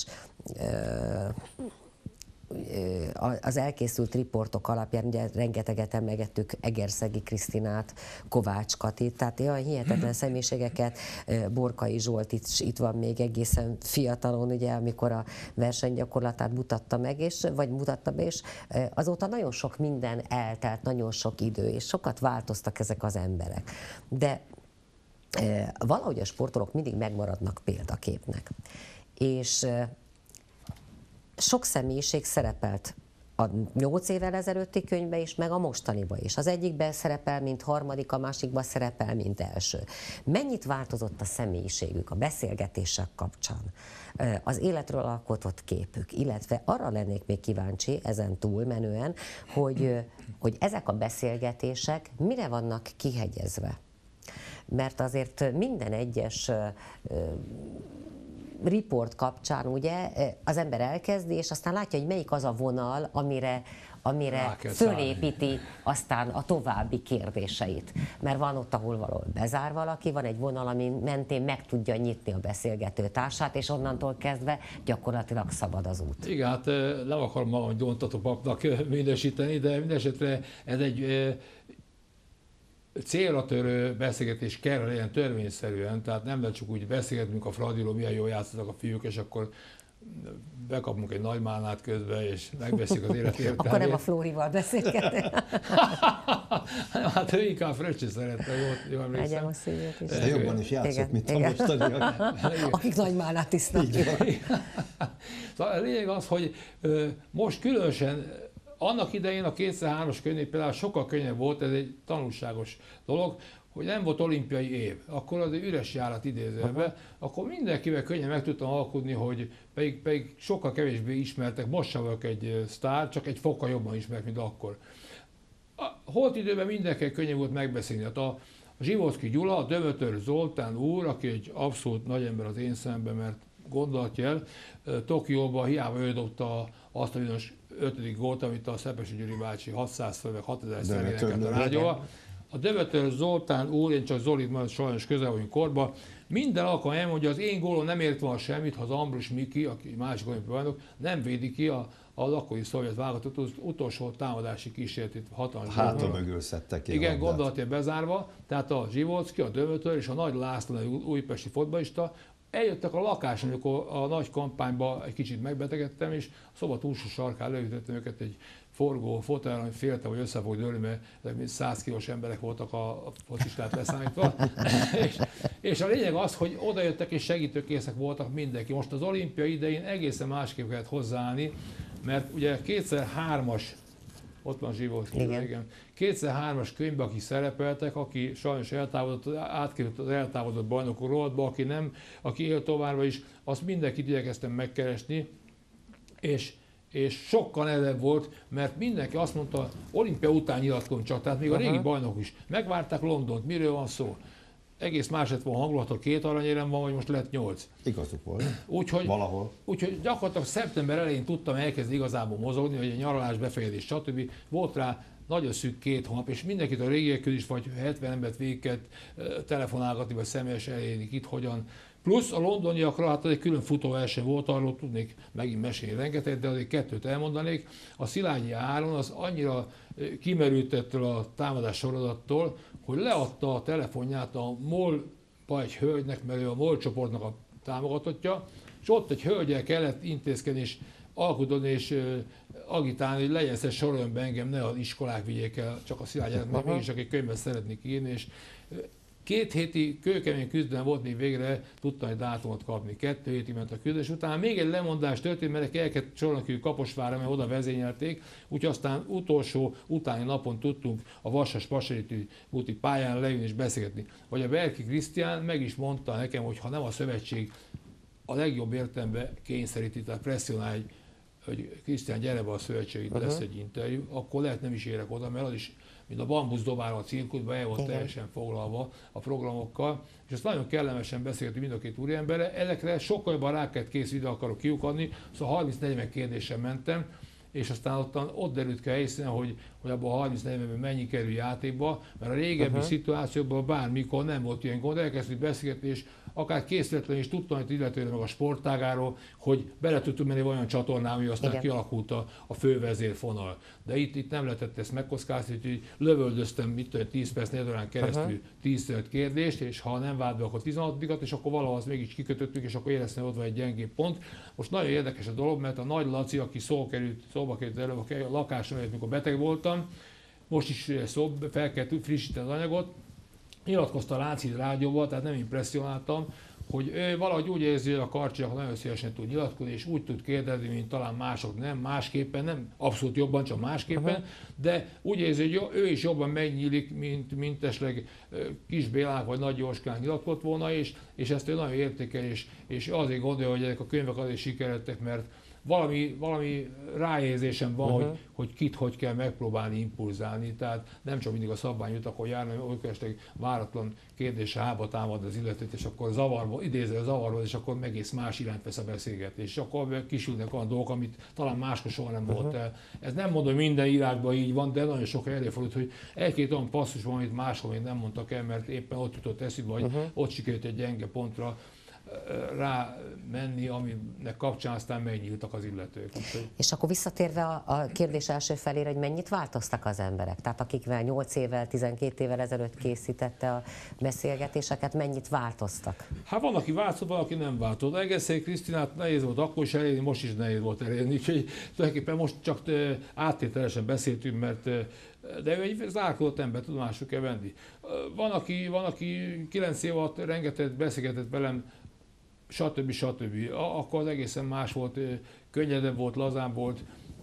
az elkészült riportok alapján, ugye rengeteget emlegettük Egerszegi Krisztinát, Kovács Katit, tehát olyan hihetetlen személyiségeket, Borkai Zsolt itt van még egészen fiatalon, ugye, amikor a versenygyakorlatát mutatta be, és azóta nagyon sok minden eltelt, nagyon sok idő, és sokat változtak ezek az emberek. De valahogy a sportolók mindig megmaradnak példaképnek. És sok személyiség szerepelt a 8 évvel ezelőtti könyvben is, meg a mostaniban is. Az egyikben szerepel, mint harmadik, a másikban szerepel, mint első. Mennyit változott a személyiségük a beszélgetések kapcsán, az életről alkotott képük, illetve arra lennék még kíváncsi ezen túlmenően, hogy ezek a beszélgetések mire vannak kihegyezve. Mert azért minden egyes riport kapcsán ugye az ember elkezdi, és aztán látja, hogy melyik az a vonal, amire fölépíti aztán a további kérdéseit. Mert van ott, ahol valahol bezár valaki, van egy vonal, ami mentén meg tudja nyitni a beszélgető társát, és onnantól kezdve gyakorlatilag szabad az út. Igen, hát nem akarom magam gyóntató papnak minősíteni, de mindesetre ez egy célra törő beszélgetés kell legyen törvényszerűen, tehát nem lehet csak úgy beszélgetünk a Fradiról, milyen jól játszottak a fiúk, és akkor bekapunk egy nagymálnát közben, és megbeszéljük az élet értelmét. Akkor nem a Flórival beszélgetni. Hát ő inkább Fröccsi szerette, jól emlékszem. A szívét is. De jobban is játszott, mint a mostaniak. Akik nagymálnát isznak. Szóval a lényeg az, hogy most különösen annak idején a 2003-as könyv például sokkal könnyebb volt, ez egy tanulságos dolog, hogy nem volt olimpiai év, akkor az egy üres járat idézőben, akkor mindenkivel könnyen meg tudtam alkudni, hogy pedig sokkal kevésbé ismertek, most sem vagyok egy sztár, csak egy fokkal jobban ismert, mint akkor. A holt időben mindenkivel könnyebb volt megbeszélni. Hát a Zsivocki Gyula, a Dömötör Zoltán úr, aki egy abszolút nagy ember az én szemben, mert gondolatjel. Tokióban hiába ő dobta azt a bizonyos 5. gólt, amit a Szepesi Gyuri bácsi 600-szer meg 6000-szer énekelt a rádióval. A Demeter Zoltán úr, én csak Zolit, majd sajnos közel vagyunk korba, minden alkalommal elmondja, hogy az én gólom nem ért volna semmit, ha az Ambrus Miki, aki másik olimpiai bajnok, nem védi ki az akkori szovjet válogatott az utolsó támadási kísérletét hatalmas. Hátra mögül szedtek ki. Igen, gondolatja bezárva, tehát a Zsivolszki, a Demeter és a Nagy László, újpesti fotballista, eljöttek a lakáson, amikor a nagy kampányban egy kicsit megbetegedtem, és a szoba túlsó sarkán leütöttem őket egy forgó fotelre, ami féltem, hogy össze fog dőlni, mert 100 kilós emberek voltak a focistát leszámítva. és a lényeg az, hogy odajöttek és segítőkészek voltak mindenki. Most az olimpia idején egészen másképp kellett hozzáállni, mert ugye 2003-as, ott van Zsivolszki, igen. 2003-as könyvben, akik szerepeltek, aki sajnos eltávolodott, átkerült az eltávolodott bajnokok rovatba, aki él továbbra is, azt mindenkit igyekeztem megkeresni, és sokkal nehezebb volt, mert mindenki azt mondta, olimpia után nyilatkozunk csak, tehát még a régi bajnok is. Megvárták Londont, miről van szó? Egész más lett volna hangulat, 2 aranyérem van, vagy most lett 8. Igazuk volt. Valahol. Úgyhogy gyakorlatilag szeptember elején tudtam elkezdeni igazából mozogni, hogy a nyaralás, befejezés, stb. Volt rá nagyon szűk 2 hónap, és mindenkit a régiek közül is, vagy 70 embert végig kellett telefonálgatni, vagy személyesen elérni itt, hogyan. Plusz a londoniakra, hát egy külön futóverseny volt, arról tudnék megint mesélni rengeteg, de azért 2 elmondanék. A Szilágyi Áron az annyira kimerült ettől a támadás sorozattól, hogy leadta a telefonját a MOL-ba egy hölgynek, mert ő a MOL csoportnak a támogatottja, és ott egy hölgyel kellett intézkedni és alkudni és agitálni, hogy legyen ezt soroljon be engem, ne az iskolák vigyék el, csak a Szilágyi Áron, mert mégis egy könyvet szeretnék írni, és 2 héti kőkemény küzdelem volt, még végre tudtam egy dátumot kapni. 2 hétig ment a küzdés. Utána még egy lemondás történt, mert el kellett sorolni Kaposvárra, mert oda vezényelték. Úgyhogy aztán utolsó, utáni napon tudtunk a Vasas-Pasariti úti pályán leülni és beszélgetni. Vagy a Berki Krisztián meg is mondta nekem, hogy ha nem a szövetség a legjobb értelemben kényszeríti, tehát presszionál, hogy Krisztián, gyere be a szövetség, lesz egy interjú, akkor lehet nem is érek oda, mert az is, mint a bambusz-dobáló a cirkuszban, el volt teljesen foglalva a programokkal, és ezt nagyon kellemesen beszéltünk mind a 2 úriemberre, ezekre sokkal jobban rá kellett készülni, ide akarok kiukadni, szóval 30-40 kérdésen mentem, és aztán ott derült ki a helyszínen, hogy abban a 30-40-ben mennyi kerül játékba, mert a régebbi szituációban bármikor nem volt ilyen gond, elkezdtük beszélgetni, és akár készületlen is tudtam, hogy illetően meg a sportágáról, hogy bele tudtunk menni olyan csatornán, hogy aztán kialakult a fővezérfonal. De itt nem lehetett ezt megkockázni, úgyhogy lövöldöztem 10 perc, 4 órán keresztül 10-15 kérdést, és ha nem vált be, akkor 16-at, és akkor valahol azt mégis kikötöttük, és akkor éreztem, hogy ott van egy gyengébb pont. Most nagyon érdekes a dolog, mert a Nagy Laci, aki szóba került előbb a lakáson, amikor beteg voltam, most is fel kell frissíteni az anyagot, nyilatkozta a Lánchíd Rádióban, tehát nem impresszionáltam, hogy ő valahogy úgy érzi, hogy a Karcsiak nagyon szívesen tud nyilatkozni, és úgy tud kérdezni, mint talán mások nem, másképpen, nem abszolút jobban, csak másképpen, de úgy érzi, hogy ő is jobban megnyílik, mint esetleg Kis Bélák vagy Nagy Jóskán nyilatkozott volna, és ezt ő nagyon értékel, és azért gondolja, hogy ezek a könyvek azért sikerettek, mert valami ráérzésem van, hogy kit hogy kell megpróbálni impulzálni, tehát nem csak mindig a szabvány jut, akkor járni, hogy olykor esetleg váratlan kérdése hába támad az illetőt, és akkor zavarba, és akkor egész más irányt vesz a beszélgetés, és akkor kisülnek olyan dolgok, amit talán máskor soha nem volt el. Ez nem mondom, hogy minden írásban így van, de nagyon sok előfordult, hogy egy-két olyan passzus van, amit máshol még nem mondtak el, mert éppen ott jutott eszükbe, vagy ott sikerült egy gyenge pontra rá menni, aminek kapcsán aztán megnyíltak az illetők. És akkor visszatérve a kérdés első felére, hogy mennyit változtak az emberek? Tehát akikvel 8 évvel, 12 évvel ezelőtt készítette a beszélgetéseket, mennyit változtak? Hát van, aki változott, van, aki nem változott. Egészen Krisztinát nehéz volt akkor is elérni, most is nehéz volt elérni. Úgyhogy tulajdonképpen most csak áttételesen beszéltünk, mert de ő egy zárkódott ember, tudomásuk kell venni. Van, aki 9 év alatt rengeteg beszélgetett velem, stb. Akkor az egészen más volt, könnyedebb volt, lazán volt.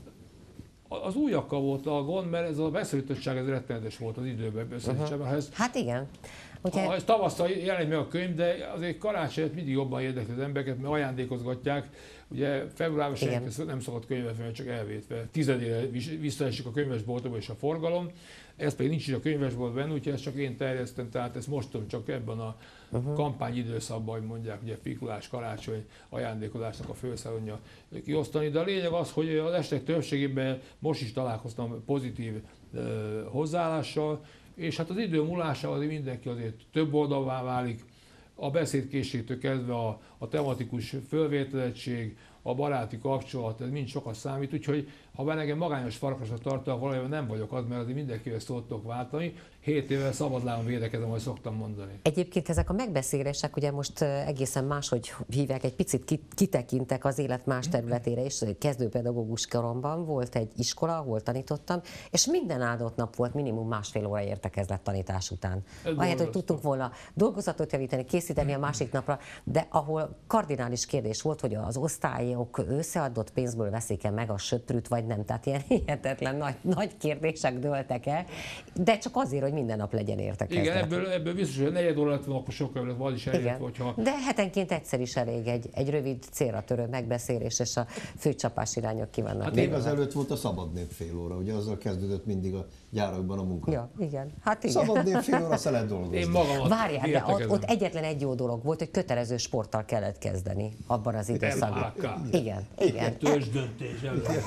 Az újakkal volt a gond, mert ez a beszélőtöttság, ez rettenetes volt az időben. Hát igen. Ha ez tavasszal jelenik meg a könyv, de azért karácsonyat mindig jobban érdekli az embereket, mert ajándékozgatják. Ugye februárban senki nem szokott könyvet venni, csak elvétve. 10-ére visszaesik a könyvesboltokba és a forgalom. Ez pedig nincs is a könyvesboltban benne, úgyhogy ezt csak én terjesztem, tehát ezt most tudom csak ebben a kampányidőszakban, hogy mondják, ugye Mikulás, karácsony ajándékozásnak a főszalonja kiosztani. De a lényeg az, hogy az estek többségében most is találkoztam pozitív hozzáállással, és hát az idő múlásával mindenki azért több oldalvá válik, a beszédkészségtől kezdve a tematikus fölvételettség, a baráti kapcsolat, ez mind sokat számít, úgyhogy ha bár engem magányos farkasra tartanak, valójában nem vagyok az, mert azért mindenkivel szót tudok váltani. 7 éve szabadlábon védekezem, ahogy szoktam mondani. Egyébként ezek a megbeszélések ugye most egészen máshogy hívják, egy picit kitekintek az élet más területére is. Kezdőpedagógus koromban volt egy iskola, ahol tanítottam, és minden áldott nap volt minimum másfél óra értekezlet tanítás után. Ahelyett, hogy tudtunk volna dolgozatot javítani, készíteni a másik napra, de ahol kardinális kérdés volt, hogy az osztályok összeadott pénzből veszik-e meg a söprűt, vagy nem. Tehát ilyen hihetetlen nagy kérdések dőltek el, de csak azért, hogy minden nap legyen értekezlet. Igen, ebből biztos, hogy 4 óra lett volna, akkor sokkal lett, az is elég, hogyha... De hetenként egyszer is elég egy rövid, célra törő megbeszélés, és a főcsapás irányok ki vannak. Hát még azelőtt volt a szabadnép fél óra, ugye azzal kezdődött mindig a gyárakban a munka. Ja, igen. Hát igen. Szabadnép fél óra, szelet dolgozni. Én magamat várjál, de ott egyetlen egy jó dolog volt, hogy kötelező sporttal kellett kezdeni abban az időszakban. Igen. Törzsdöntés.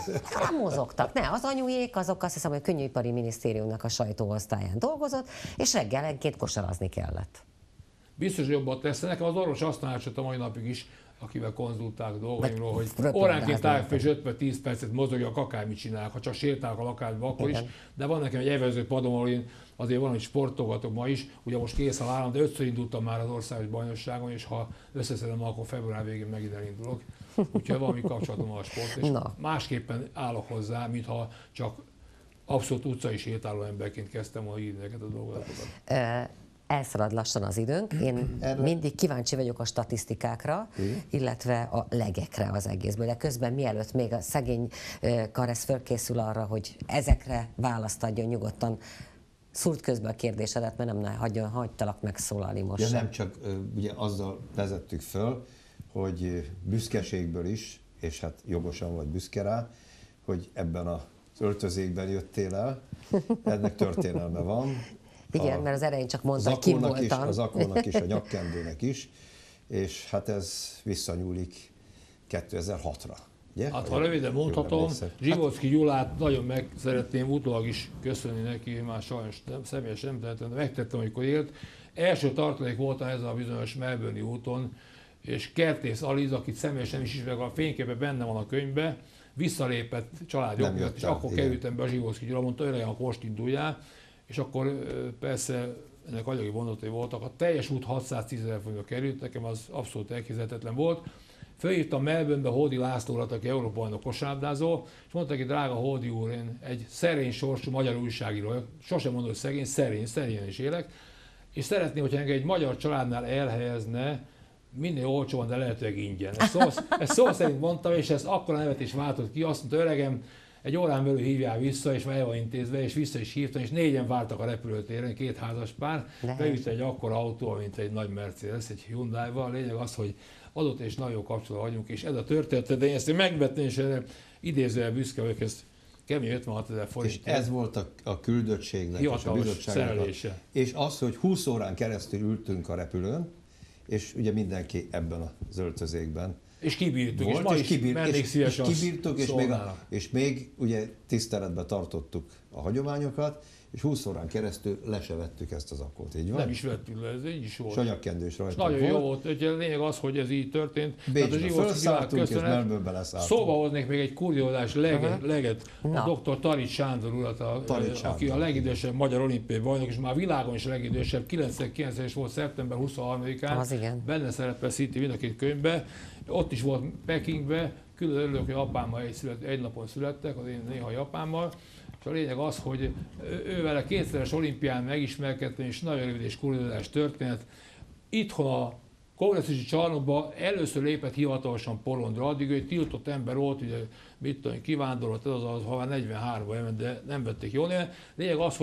Mozogtak. Az anyujék, azok azt hiszem, hogy a Könnyűipari Minisztériumnak a sajtóosztályán dolgozott, és reggelenként kosarazni kellett. Biztos, hogy jobban tesz. Nekem az orvos azt tanácsolta a mai napig is, akivel konzultálok dolgaimról, hogy óránként állj fel, és 5-10 percet mozogjak, akármit csinálok, ha csak sétálok a lakásba, akkor is. De van nekem egy evező padom, ahol én azért van, hogy sportolgatok ma is. Ugye most kész a vállam, de 5-ször indultam már az országos bajnokságon, és ha összeszedem, akkor február végén megint elindulok. Úgyhogy valami kapcsolatom a sport, és másképpen állok hozzá, mintha csak abszolút utcai sétáló emberként kezdtem volna írni neked a dolgozatokat. Elszalad lassan az időnk. Én mindig kíváncsi vagyok a statisztikákra, illetve a legekre az egészből. De közben mielőtt még a szegény Karesz fölkészül arra, hogy ezekre választ adjon nyugodtan, szúrt közben a kérdésedet, mert nem hagytalak megszólalni most. Ja, nem csak ugye azzal vezettük föl, hogy büszkeségből is, és hát jogosan vagy büszke rá, hogy ebben az öltözékben jöttél el. Ennek történelme van. Igen, mert az elején csak mondta, hogy kim voltam. Az Akolnak is, a nyakkendőnek is, és hát ez visszanyúlik 2006-ra. Ugye? Hát ha röviden mondhatom, Zsivocki Gyulát nagyon meg szeretném utólag is köszönni neki, már sajnos személyesen nem tehetem, de megtettem, amikor élt. Első tartalék voltam ezen a bizonyos Melbourne-i úton, és Kertész Aliz, akit személyesen is ismerek, a fényképe benne van a könyvben, visszalépett családjognak, és akkor kerültem be a Zsivocki Gyula, mondta, öregem, akkor most induljál, és akkor persze ennek anyagi vonatai voltak, a teljes út 610 000 forintba került, nekem az abszolút elképzelhetetlen volt. Fölhívtam Melbourne-be Hódi Lászlórat, aki Európa bajnok kosárlabdázó, és mondta neki, drága Hódi úr, én egy szerény sorsú magyar újságíró, sosem mondom, hogy szegény, szerényen is élek, és szeretném, hogyha engem egy magyar családnál elhelyezne, minél olcsóban, de lehetőleg ingyen. Ezt szó szerint mondtam, és ezt akkora nevetés váltott ki, azt mondta, öregem, egy órán belül hívjál vissza, és már el van intézve, és vissza is hívtam, és 4-en vártak a repülőtéren, 2 házas pár, beült egy akkora autó, mint egy nagy Mercedes, egy Hyundai-val. A lényeg az, hogy adott és nagyon jó kapcsolatban vagyunk, és ez a történet, de én ezt megvettem, és idézően büszke vagyok, ezt kemény 56 000 forint. És ez volt a küldöttségnek és a bizottságnak. És az, hogy 20 órán keresztül ültünk a repülőn, és ugye mindenki ebben az öltözékben. És kibírtuk, és ma is mennék szívesen és még ugye tiszteletben tartottuk a hagyományokat, és 20 órán keresztül le se vettük ezt az Akkolt, így van? Nem is vettük le, ez így is volt. Sanyakkendős rajta nagyon jó volt, a lényeg az, hogy ez így történt. Bécsbe felszálltunk, és Melbourne-be leszálltunk. Szóba hoznék még egy kuriózás leget, a dr. Tarics Sándor urat, aki a legidősebb magyar olimpiai bajnok, és már világon is a legidősebb, 99-es volt szeptember 23-án, benne szerepel szinte mind a két könyvben. Ott is volt Pekingben, külön örülök, hogy apámmal egy napon születtek, az én néha apámmal. És a lényeg az, hogy ővele 2-szeres olimpián megismerkedtem, és nagyon rövid és kuriózás történet. Itthon a kongresszusi csarnokban először lépett hivatalosan porondra, addig ő tiltott ember volt, ugye mit tudom, kivándorolt, ha már 43-ban elment, de nem vették jól. Lényeg az, hogy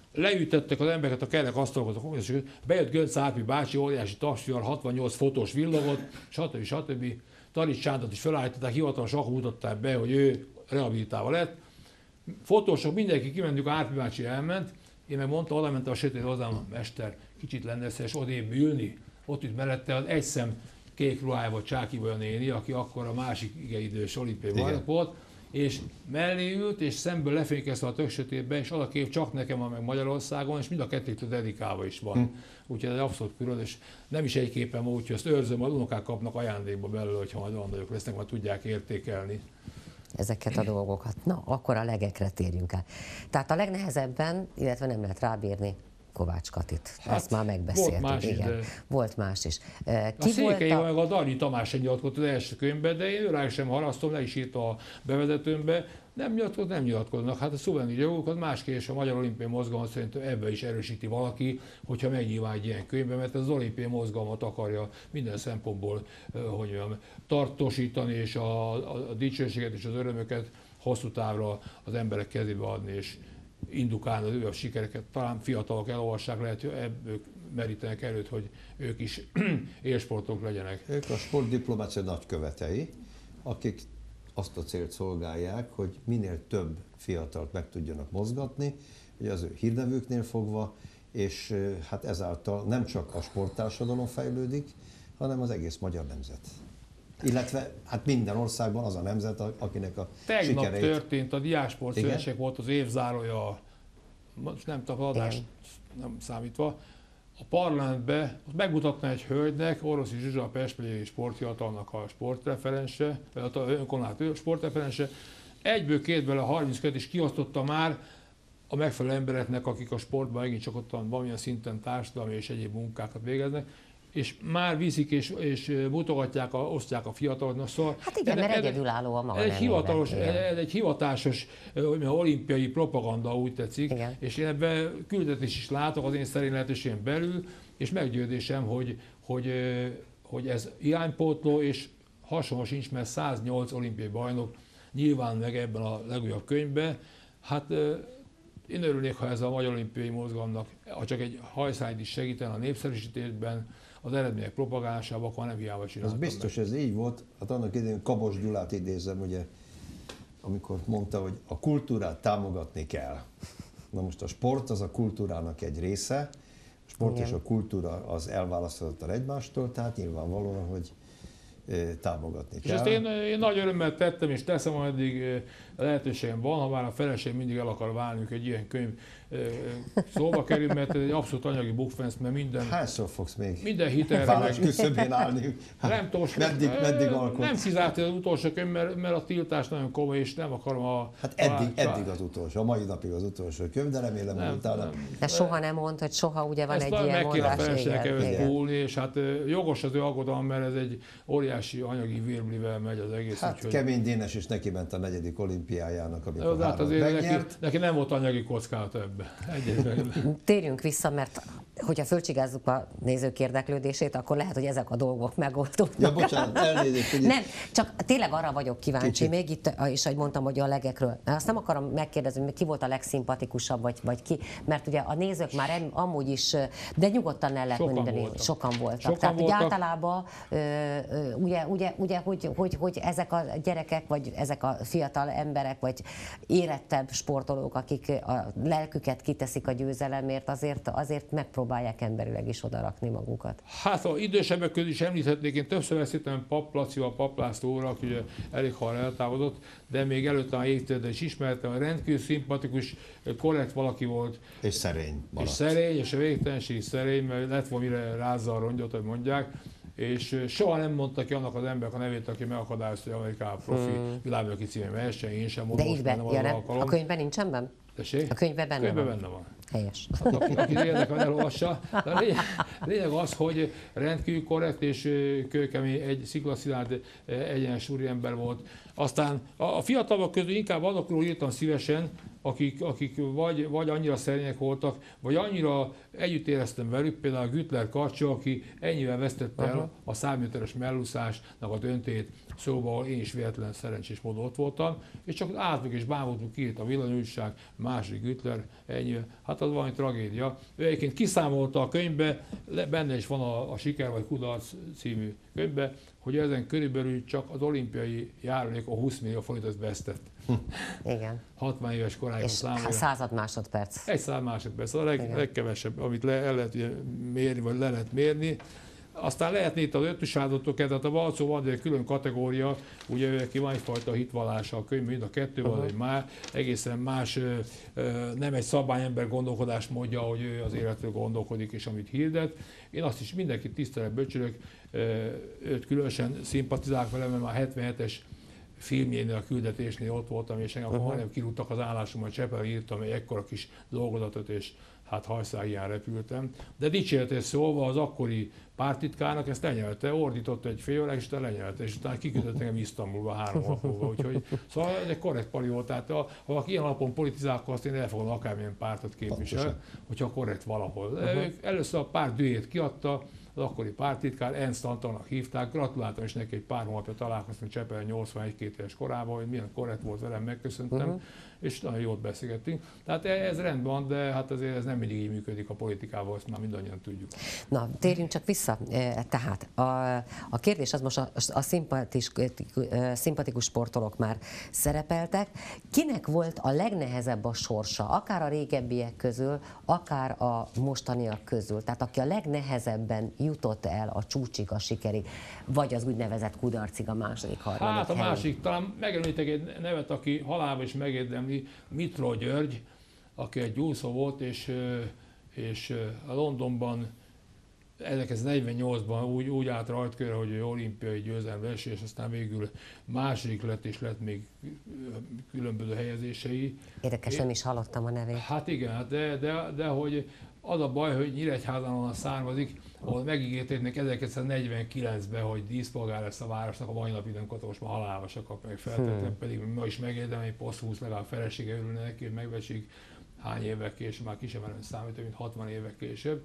leütettek az embereket a kerek asztalokhoz, bejött Göncz Árpi bácsi, óriási tapsfial, 68 fotós villogott, stb. Tarics Sándort is felállították, hivatalosan akkor mutatták be, hogy ő rehabilitálva lett. Fotósok, mindenki kimentünk, Árpi bácsi elment, én meg mondtam, oda mentem a sötét hozzám, mester, kicsit lenne szíves odébb ülni. Ott itt mellette az egy szem kék ruhájában Csáki Bolya néni, aki akkor a másik igen idős olimpiai bajnok volt, és mellé ült, és szemből lefénykezte a tök sötétbe, és az a kép csak nekem van meg Magyarországon, és mind a kettőtől dedikálva is van. Úgyhogy ez abszolút külön, és nem is egy képen van, úgyhogy ezt őrzöm, az unokák kapnak ajándékba belőle, hogyha majd olyan nagyok lesznek, majd tudják értékelni ezeket a dolgokat. Na, akkor a legekre térjünk el. Tehát a legnehezebben, illetve nem lehet rábírni, Kovács Katit. Hát, ezt már megbeszéltük. Volt más is, igen. Volt más is. Ki a Székely meg a Darnyi Tamás sem nyilatkozott az első könyvben, de én őrá sem harasztom, le is írta a bevezetőmbe. Nem nyilatkoznak. Hát a szuvenír jogokat másképp, és a Magyar Olimpiai Mozgalmat szerintem ebben is erősíti valaki, hogyha megnyilván egy ilyen könyvben, mert ez az olimpiai mozgalmat akarja minden szempontból hogy mondjam, tartósítani, és a dicsőséget és az örömöket hosszú távra az emberek kezébe adni, és indukálni az ő a sikereket. Talán fiatalok elolvassák, lehet, hogy ebből merítenek előtt, hogy ők is élsportok legyenek. Ők a sportdiplomácia nagykövetei, akik azt a célt szolgálják, hogy minél több fiatalt meg tudjanak mozgatni, ugye az ő hírnevüknél fogva, és hát ezáltal nem csak a sporttársadalom fejlődik, hanem az egész magyar nemzet. Illetve hát minden országban az a nemzet, akinek a sikereit... Tegnap történt, a Diásport Szövetség volt az évzárója, most nem tudom, adást nem számítva, a parlamentbe megmutatna egy hölgynek, Oroszi Zsuzsa, a Pest megyei sporthivatalnak a sportreferense, a önkormányzati sportreferense, egyből kétből a 32 is kiosztotta már a megfelelő embereknek, akik a sportban megint csak ott valamilyen szinten társadalmi és egyéb munkákat végeznek, és már viszik és mutogatják, osztják a fiataloknak. Szóval hát igen, mert egyedülálló a maga ez egy hivatásos olimpiai propaganda, úgy tetszik, igen. És én ebben küldetést is látok az én szerint lehetőségem belül, és meggyőződésem, hogy ez hiánypótló, és hasonló sincs, mert 108 olimpiai bajnok nyilván meg ebben a legújabb könyvben. Hát én örülnék, ha ez a Magyar Olimpiai Mozgalomnak csak egy hajszányt is segítene a népszerűsítésben, az eredmények propagálásában, akkor nem hiába csináltam. Ez biztos, ez így volt. Hát annak idején Kabos Gyulát idézem, ugye, amikor mondta, hogy a kultúrát támogatni kell. Na most a sport az a kultúrának egy része, a sport igen. És a kultúra az elválaszthatatlan egymástól, tehát nyilvánvalóan, hogy támogatni kell. És ezt én nagy örömmel tettem, és teszem, ameddig lehetőségem van, ha már a feleség mindig el akar válni, hogy egy ilyen könyv szóba kerül, mert ez egy abszolút anyagi bukfenc, mert minden... Hányszor fogsz még minden hitelre válasz küszöbén állni? Hát, nem tudom, meddig alkotsz? Nem kizárt az utolsó könyv, mert a tiltás nagyon komoly, és nem akarom a... Hát eddig az utolsó, a mai napig az utolsó könyv, de remélem, hogy utána... De soha nem mondta, hogy soha ugye van egy ilyen mondás. Ezt meg kéne a feleségnek búlni, és hát jogos az ő aggodalom, mert ez egy óriási anyagi virblivel megy az egész. Hát úgyhogy... Kemény Dénes is neki ment a 4. olimpiájának, amikor hát azért neki nem volt anyagi kockázat ebben. Térjünk vissza, mert hogyha fölcsigázzuk a nézők érdeklődését, akkor lehet, hogy ezek a dolgok megoldódnak. Ja, bocsánat, elnézést. Nem, csak tényleg arra vagyok kíváncsi, kicsit. még itt, és ahogy mondtam, hogy a legekről. Azt nem akarom megkérdezni, hogy ki volt a legszimpatikusabb, vagy ki, mert ugye a nézők már amúgy is, de nyugodtan el lehet mondani, sokan voltak. Tehát ugye általában hogy ezek a gyerekek, vagy ezek a fiatal emberek, vagy érettebb sportolók, akik a lelküket kiteszik a győzelemért, azért megpróbálják emberileg is odarakni magukat. Hát az idősebbek közül is említhetnék, én többször beszéltem Papp Lacival, Papp Lászlóra, aki ugye elég hamar eltávozott, de még előtte a évtizedben is ismertem, rendkívül szimpatikus, korrekt valaki volt. És szerény maradt. És szerény, és a végtelenség szerény, mert lett volna mire rázza a rongyot, hogy mondják. És soha nem mondta ki annak az emberek a nevét, aki megakadályozta, hogy Amerikában profi világbajnoki címén mehessen, én sem mondom, most nem az alkalom. A könyvben nincsen benne? Tessék? A könyvben benne van. Helyes. Aki érdekel, elolvassa. A lényeg az, hogy rendkívül korrekt és kőkemény, egy sziklaszilárd egyenes úriember volt, Aztán a fiatalok közül inkább azokról írtam szívesen, akik vagy annyira szerények voltak, vagy annyira együtt éreztem velük, például a Güttler Karcsa, aki ennyivel vesztette el a számítógépes mellúszásnak a döntét, szóval én is véletlen szerencsés módon ott voltam, és csak álltuk és bámultunk, kiírt a Villanyújság, második Güttler, ennyi, hát az valami tragédia. Ő egyébként kiszámolta a könyvbe, benne is van a Siker vagy Kudarc című könyvbe, hogy ezen körülbelül csak az olimpiai járulék a 20 millió forintot vesztett. Igen. 60 éves koráig számolja. És 100 másodperc. Egy 100 másodperc, a legkevesebb, amit el lehet mérni, vagy le lehet mérni. Aztán lehetne itt az ötösáldottól kezdve, a Balczó van egy külön kategória, ugye neki van egyfajta hitvallása a könyv, mind a kettő van, egy már egészen más, nem egy szabályember gondolkodásmódja, hogy ő az életről gondolkodik és amit hirdet. Én azt is mindenkit tisztelet becsülök, őt különösen szimpatizálok vele, mert már 77-es filmjénél, a küldetésnél ott voltam, és engem majdnem kirúgtak az állásomban, Csepel írtam egy ekkora kis dolgozatot, és hát hajszágján repültem. De dicséretes szólva az akkori pártitkárnak ezt lenyelte, ordított egy fél óráig, és lenyelte, és utána kiküldött engem Isztambulba 3 hónap múlva. Úgyhogy szóval ez egy korrekt pali volt. Tehát ha valaki ilyen alapon politizál, akkor azt én elfogadom, akármilyen pártot képvisel, hogyha korrekt valahol. Először a párt dühét kiadta, az akkori pártitkár, Ernst Antalnak hívták, gratuláltam is neki, egy pár hónapja találkoztunk Csepel 81-2 éves korában, hogy milyen korrekt volt velem, megköszöntem, és nagyon jót beszélgettünk. Tehát ez rendben van, de hát azért ez nem mindig így működik a politikával, ezt már mindannyian tudjuk. Na, térjünk csak vissza. Tehát a kérdés az most a szimpatikus sportolók már szerepeltek. Kinek volt a legnehezebb a sorsa, akár a régebbiek közül, akár a mostaniak közül? Tehát aki a legnehezebben jutott el a csúcsig, a sikerig, vagy az úgynevezett kudarcig, a második, harmadik Hát a másik, talán megemlítek egy nevet, aki halálba is megérdemli, Mitró György, aki egy úszó volt, és a Londonban 1948-ban úgy állt rajtkörre, hogy ő olimpiai győzelem eső, és aztán végül második lett, és lett még különböző helyezései. Érdekes, nem is hallottam a nevét. Hát igen, de hogy az a baj, hogy Nyíregyházán származik, ahol megígérték neki 1949-ben, hogy díszpolgár lesz a városnak, a mai napig nem most már halálba se kap meg feltétlenül, pedig ma is megérdemel, egy poszthusz, legalább felesége örülne neki, hogy megbecsik hány évvel később, már ki sem merem számítani, mint 60 évek később.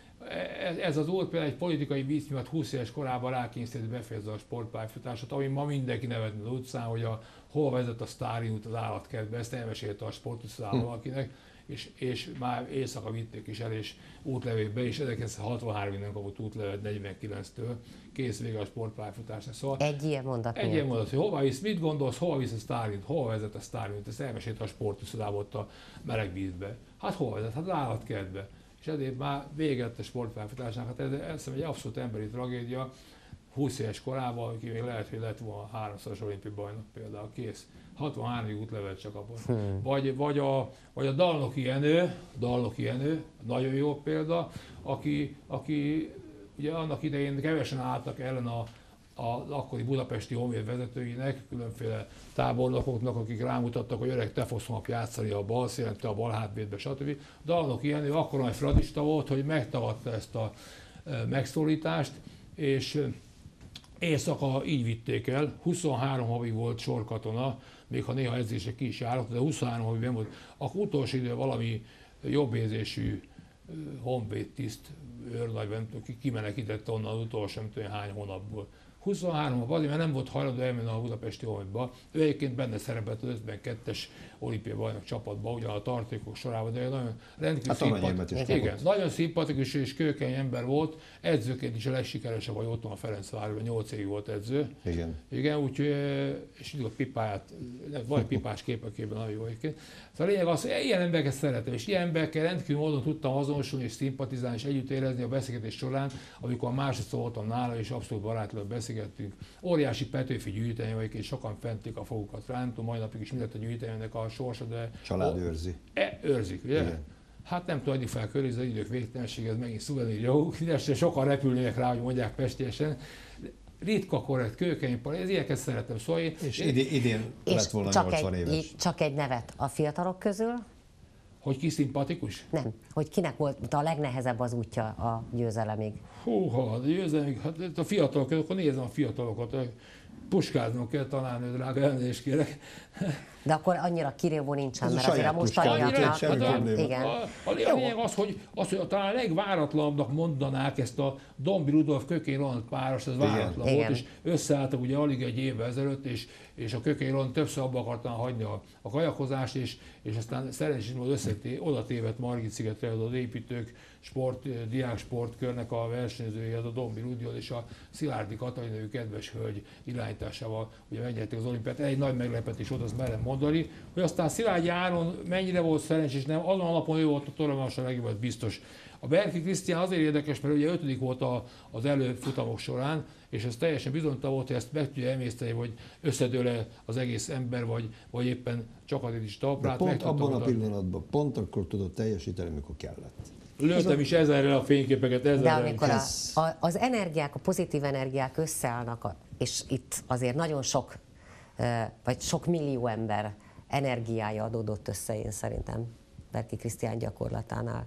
Ez az úr például egy politikai vicc miatt 20 éves korában rákényszerített befejezze a sportpályafutását, ami ma mindenki nevetne az utcán, hogy hol vezet a Sztálin út az állatkertbe, ezt elmesélte a sportuszállam valakinek, és már éjszaka vitték is el, és útlevébe, és 1963-ig nem kapott útlevet 49-től, kész vége a sportpályafutásnak. Szóval egy ilyen mondat. Egy ilyen mondat, hogy hova visz, mit gondolsz, hova visz a Sztálint, hova vezet a Sztálint, ezt elmesélte a sportuszállam ott a meleg vízbe. Hát hova vezet? Hát az állatkertbe. És ezért már véget a sportpályafutásnak. Hát ez egy abszolút emberi tragédia. 20 éves korában, aki még lehet, hogy lett volna 3-szoros olimpiai bajnok például, kész. 63 útlevelet csak kapott. Vagy a Dalnoki Jenő, nagyon jó példa, aki ugye annak idején kevesen álltak ellen az akkori budapesti honvéd vezetőinek, különféle tábornokoknak, akik rámutattak, hogy öreg, te fogsz holnap játszani a bal szélen, te a bal hátvédbe, stb. Dalnoki Jenő akkor nagy fradista volt, hogy megtagadta ezt a megszólítást, és éjszaka így vitték el, 23 havig volt sorkatona, még ha néha edzések ki is járott, de 23 havig nem volt. Akkor utolsó idő valami jobbérzésű honvéd tiszt, őrnagyban, aki kimenekített onnan az utolsó, nem tudom hány hónapból. 23 azért, mert nem volt hajlandó elmenni a budapesti honvédba. Ő egyébként benne szerepelt az 52-es olimpiai bajnok csapatban, ugyan a tartékok sorában, de nagyon rendkívül nagyon szimpatikus és kőkeny ember volt. Edzőként is a legsikeresebb, vagy otthon a Ferencvárosban, 8 évig volt edző. Igen, úgyhogy, és a pipáját, vagy pipás képekében nagyon jó egyébként. Szóval a lényeg az, hogy ilyen embereket szeretem, és ilyen emberekkel rendkívül módon tudtam azonosulni és szimpatizálni és együtt érezni a beszélgetés során, amikor másodszor voltam nála, és abszolút barátilag beszélgettünk. Óriási Petőfi gyűjtemény, vagy sokan fentik a fogukat rá, nem tudom, mai napig is mindent a gyűjteménynek a sorsa, de... Család őrzi. Őrzik, ugye? Igen. Hát nem tudom, addig fel körülbelül az idők végtelenség, ez megint szuvenír jó, sokan repülnének rá, hogy mondják pestiesen. Ritka, korrekt, kőkemény, ez ilyeneket szeretem. Szóval és idén lett volna 80 éves. Csak egy nevet a fiatalok közül? Hogy ki szimpatikus? Nem, hogy kinek volt a legnehezebb az útja a győzelemig? Húha, a győzelemig, hát a fiatalok, akkor nézem a fiatalokat. puskáznom kell talán, drága, elnézést kérek. De akkor annyira kirívó nincsen, mert azért a mostaniaknak... A lényeg az, hogy talán a legváratlanabbnak mondanák ezt a Dombi Rudolf Kökény Roland páros, ez váratlan volt, és összeálltak ugye alig egy évvel ezelőtt, és a Kökény Roland többször abba akartan hagyni a kajakozást, és aztán szerencsés módon oda tévedt Margit-szigetre az építők diák sportkörnek a versenyzője, az a Dombi Rudi és a Szilágyi Katalin nevű kedves hölgy irányításával ugye megnyerték az olimpiát. Egy nagy meglepetés volt, azt merem mondani, hogy aztán Szilágyi Áron mennyire volt szerencsés, nem, azon a napon ő volt a toronymagas a legjobb, biztos. A Berki Krisztián azért érdekes, mert ugye 5. volt az előfutamok során, és ez teljesen bizonytalan volt, hogy ezt meg tudja emészteni, hogy összedől az egész ember, vagy éppen csak azért is talprát. Pont abban a pillanatban, pont akkor tudott teljesíteni, amikor kellett. Lőttem is ezerrel a fényképeket, ezerrel. De amikor az energiák, a pozitív energiák összeállnak, és itt azért nagyon sok, vagy sok millió ember energiája adódott össze, én szerintem, Berki Krisztián gyakorlatánál.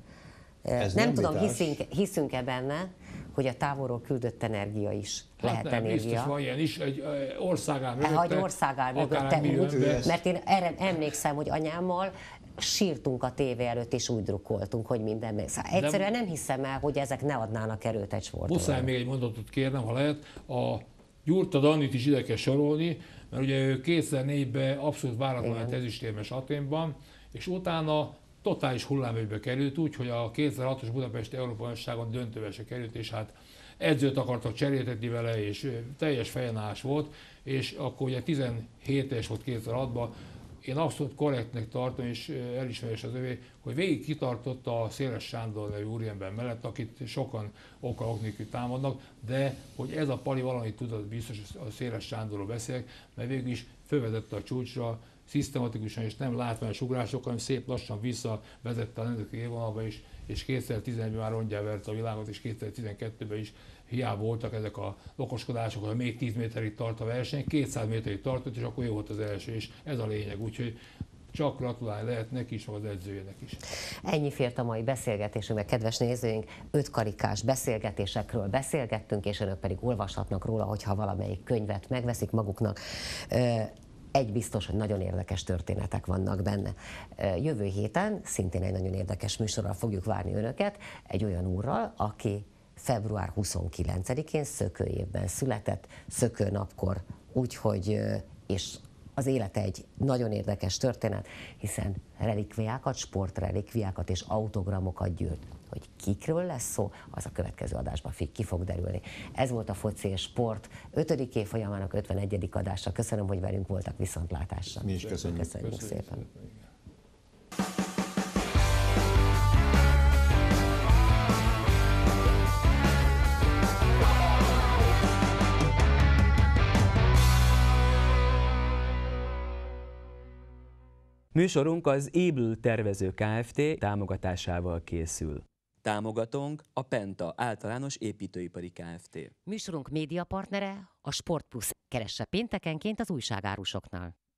Nem tudom, hiszünk-e benne, hogy a távolról küldött energia is lehet energia. Biztos van ilyen is, egy ország áll mögötte. Hogy ország áll mögötte úgy, mert én erre emlékszem, hogy anyámmal sírtunk a tévé előtt, és úgy drukkoltunk, hogy minden meg. Szóval egyszerűen nem hiszem el, hogy ezek ne adnának erőt egy sportolóra. Muszáj még egy mondatot kérnem, ha lehet. A Gyurta Dannit is ide kell sorolni, mert ugye ő 2004-ben abszolút váratlan ezüstérmes Athénban, és utána totális hullámvölgybe került, úgyhogy a 2006-os Budapesti Európa-bajnokságon döntőbe se került, és hát edzőt akartak cseréltetni vele, és teljes fejenállás volt, és akkor ugye 17 éves volt 2006-ban, én abszolút korrektnek tartom, és elismerés az övé, hogy végig kitartott a Széles Sándor nevű úriember mellett, akit sokan ok nélkül támadnak, de hogy ez a pali valamit tud, az biztos, a Széles Sándorról beszélek, mert végül is fölvezette a csúcsra, szisztematikusan és nem látványos ugrásokkal, hanem szép lassan visszavezette a nemzeti élvonalba is, és 2011-ben már rongyá verte a világot, és 2012-ben is hiába voltak ezek a okoskodások, hogy még 10 méterig tart a verseny, 200 méterig tartott, és akkor jó volt az első, és ez a lényeg, úgyhogy csak gratulálni lehet neki is, meg az edzőjének is. Ennyi fért a mai beszélgetésünkbe, kedves nézőink, 5 karikás beszélgetésekről beszélgettünk, és önök pedig olvashatnak róla, hogyha valamelyik könyvet megveszik maguknak. Egy biztos, hogy nagyon érdekes történetek vannak benne. Jövő héten szintén egy nagyon érdekes műsorral fogjuk várni önöket, egy olyan úrral, aki február 29-én Szökőévben született, szökőnapkor, úgyhogy, és az élete egy nagyon érdekes történet, hiszen relikviákat, sportrelikviákat és autogramokat gyűjt. Hogy kikről lesz szó, az a következő adásban ki fog derülni. Ez volt a Foci és Sport 5. évfolyamának 51. adása. Köszönöm, hogy velünk voltak, viszontlátásra. Mi is köszönjük. Köszönjük szépen. Műsorunk az Ébül Tervező Kft. Támogatásával készül. Támogatónk a Penta Általános Építőipari Kft. Műsorunk médiapartnere a Sport Plus. Keresse péntekenként az újságárusoknál.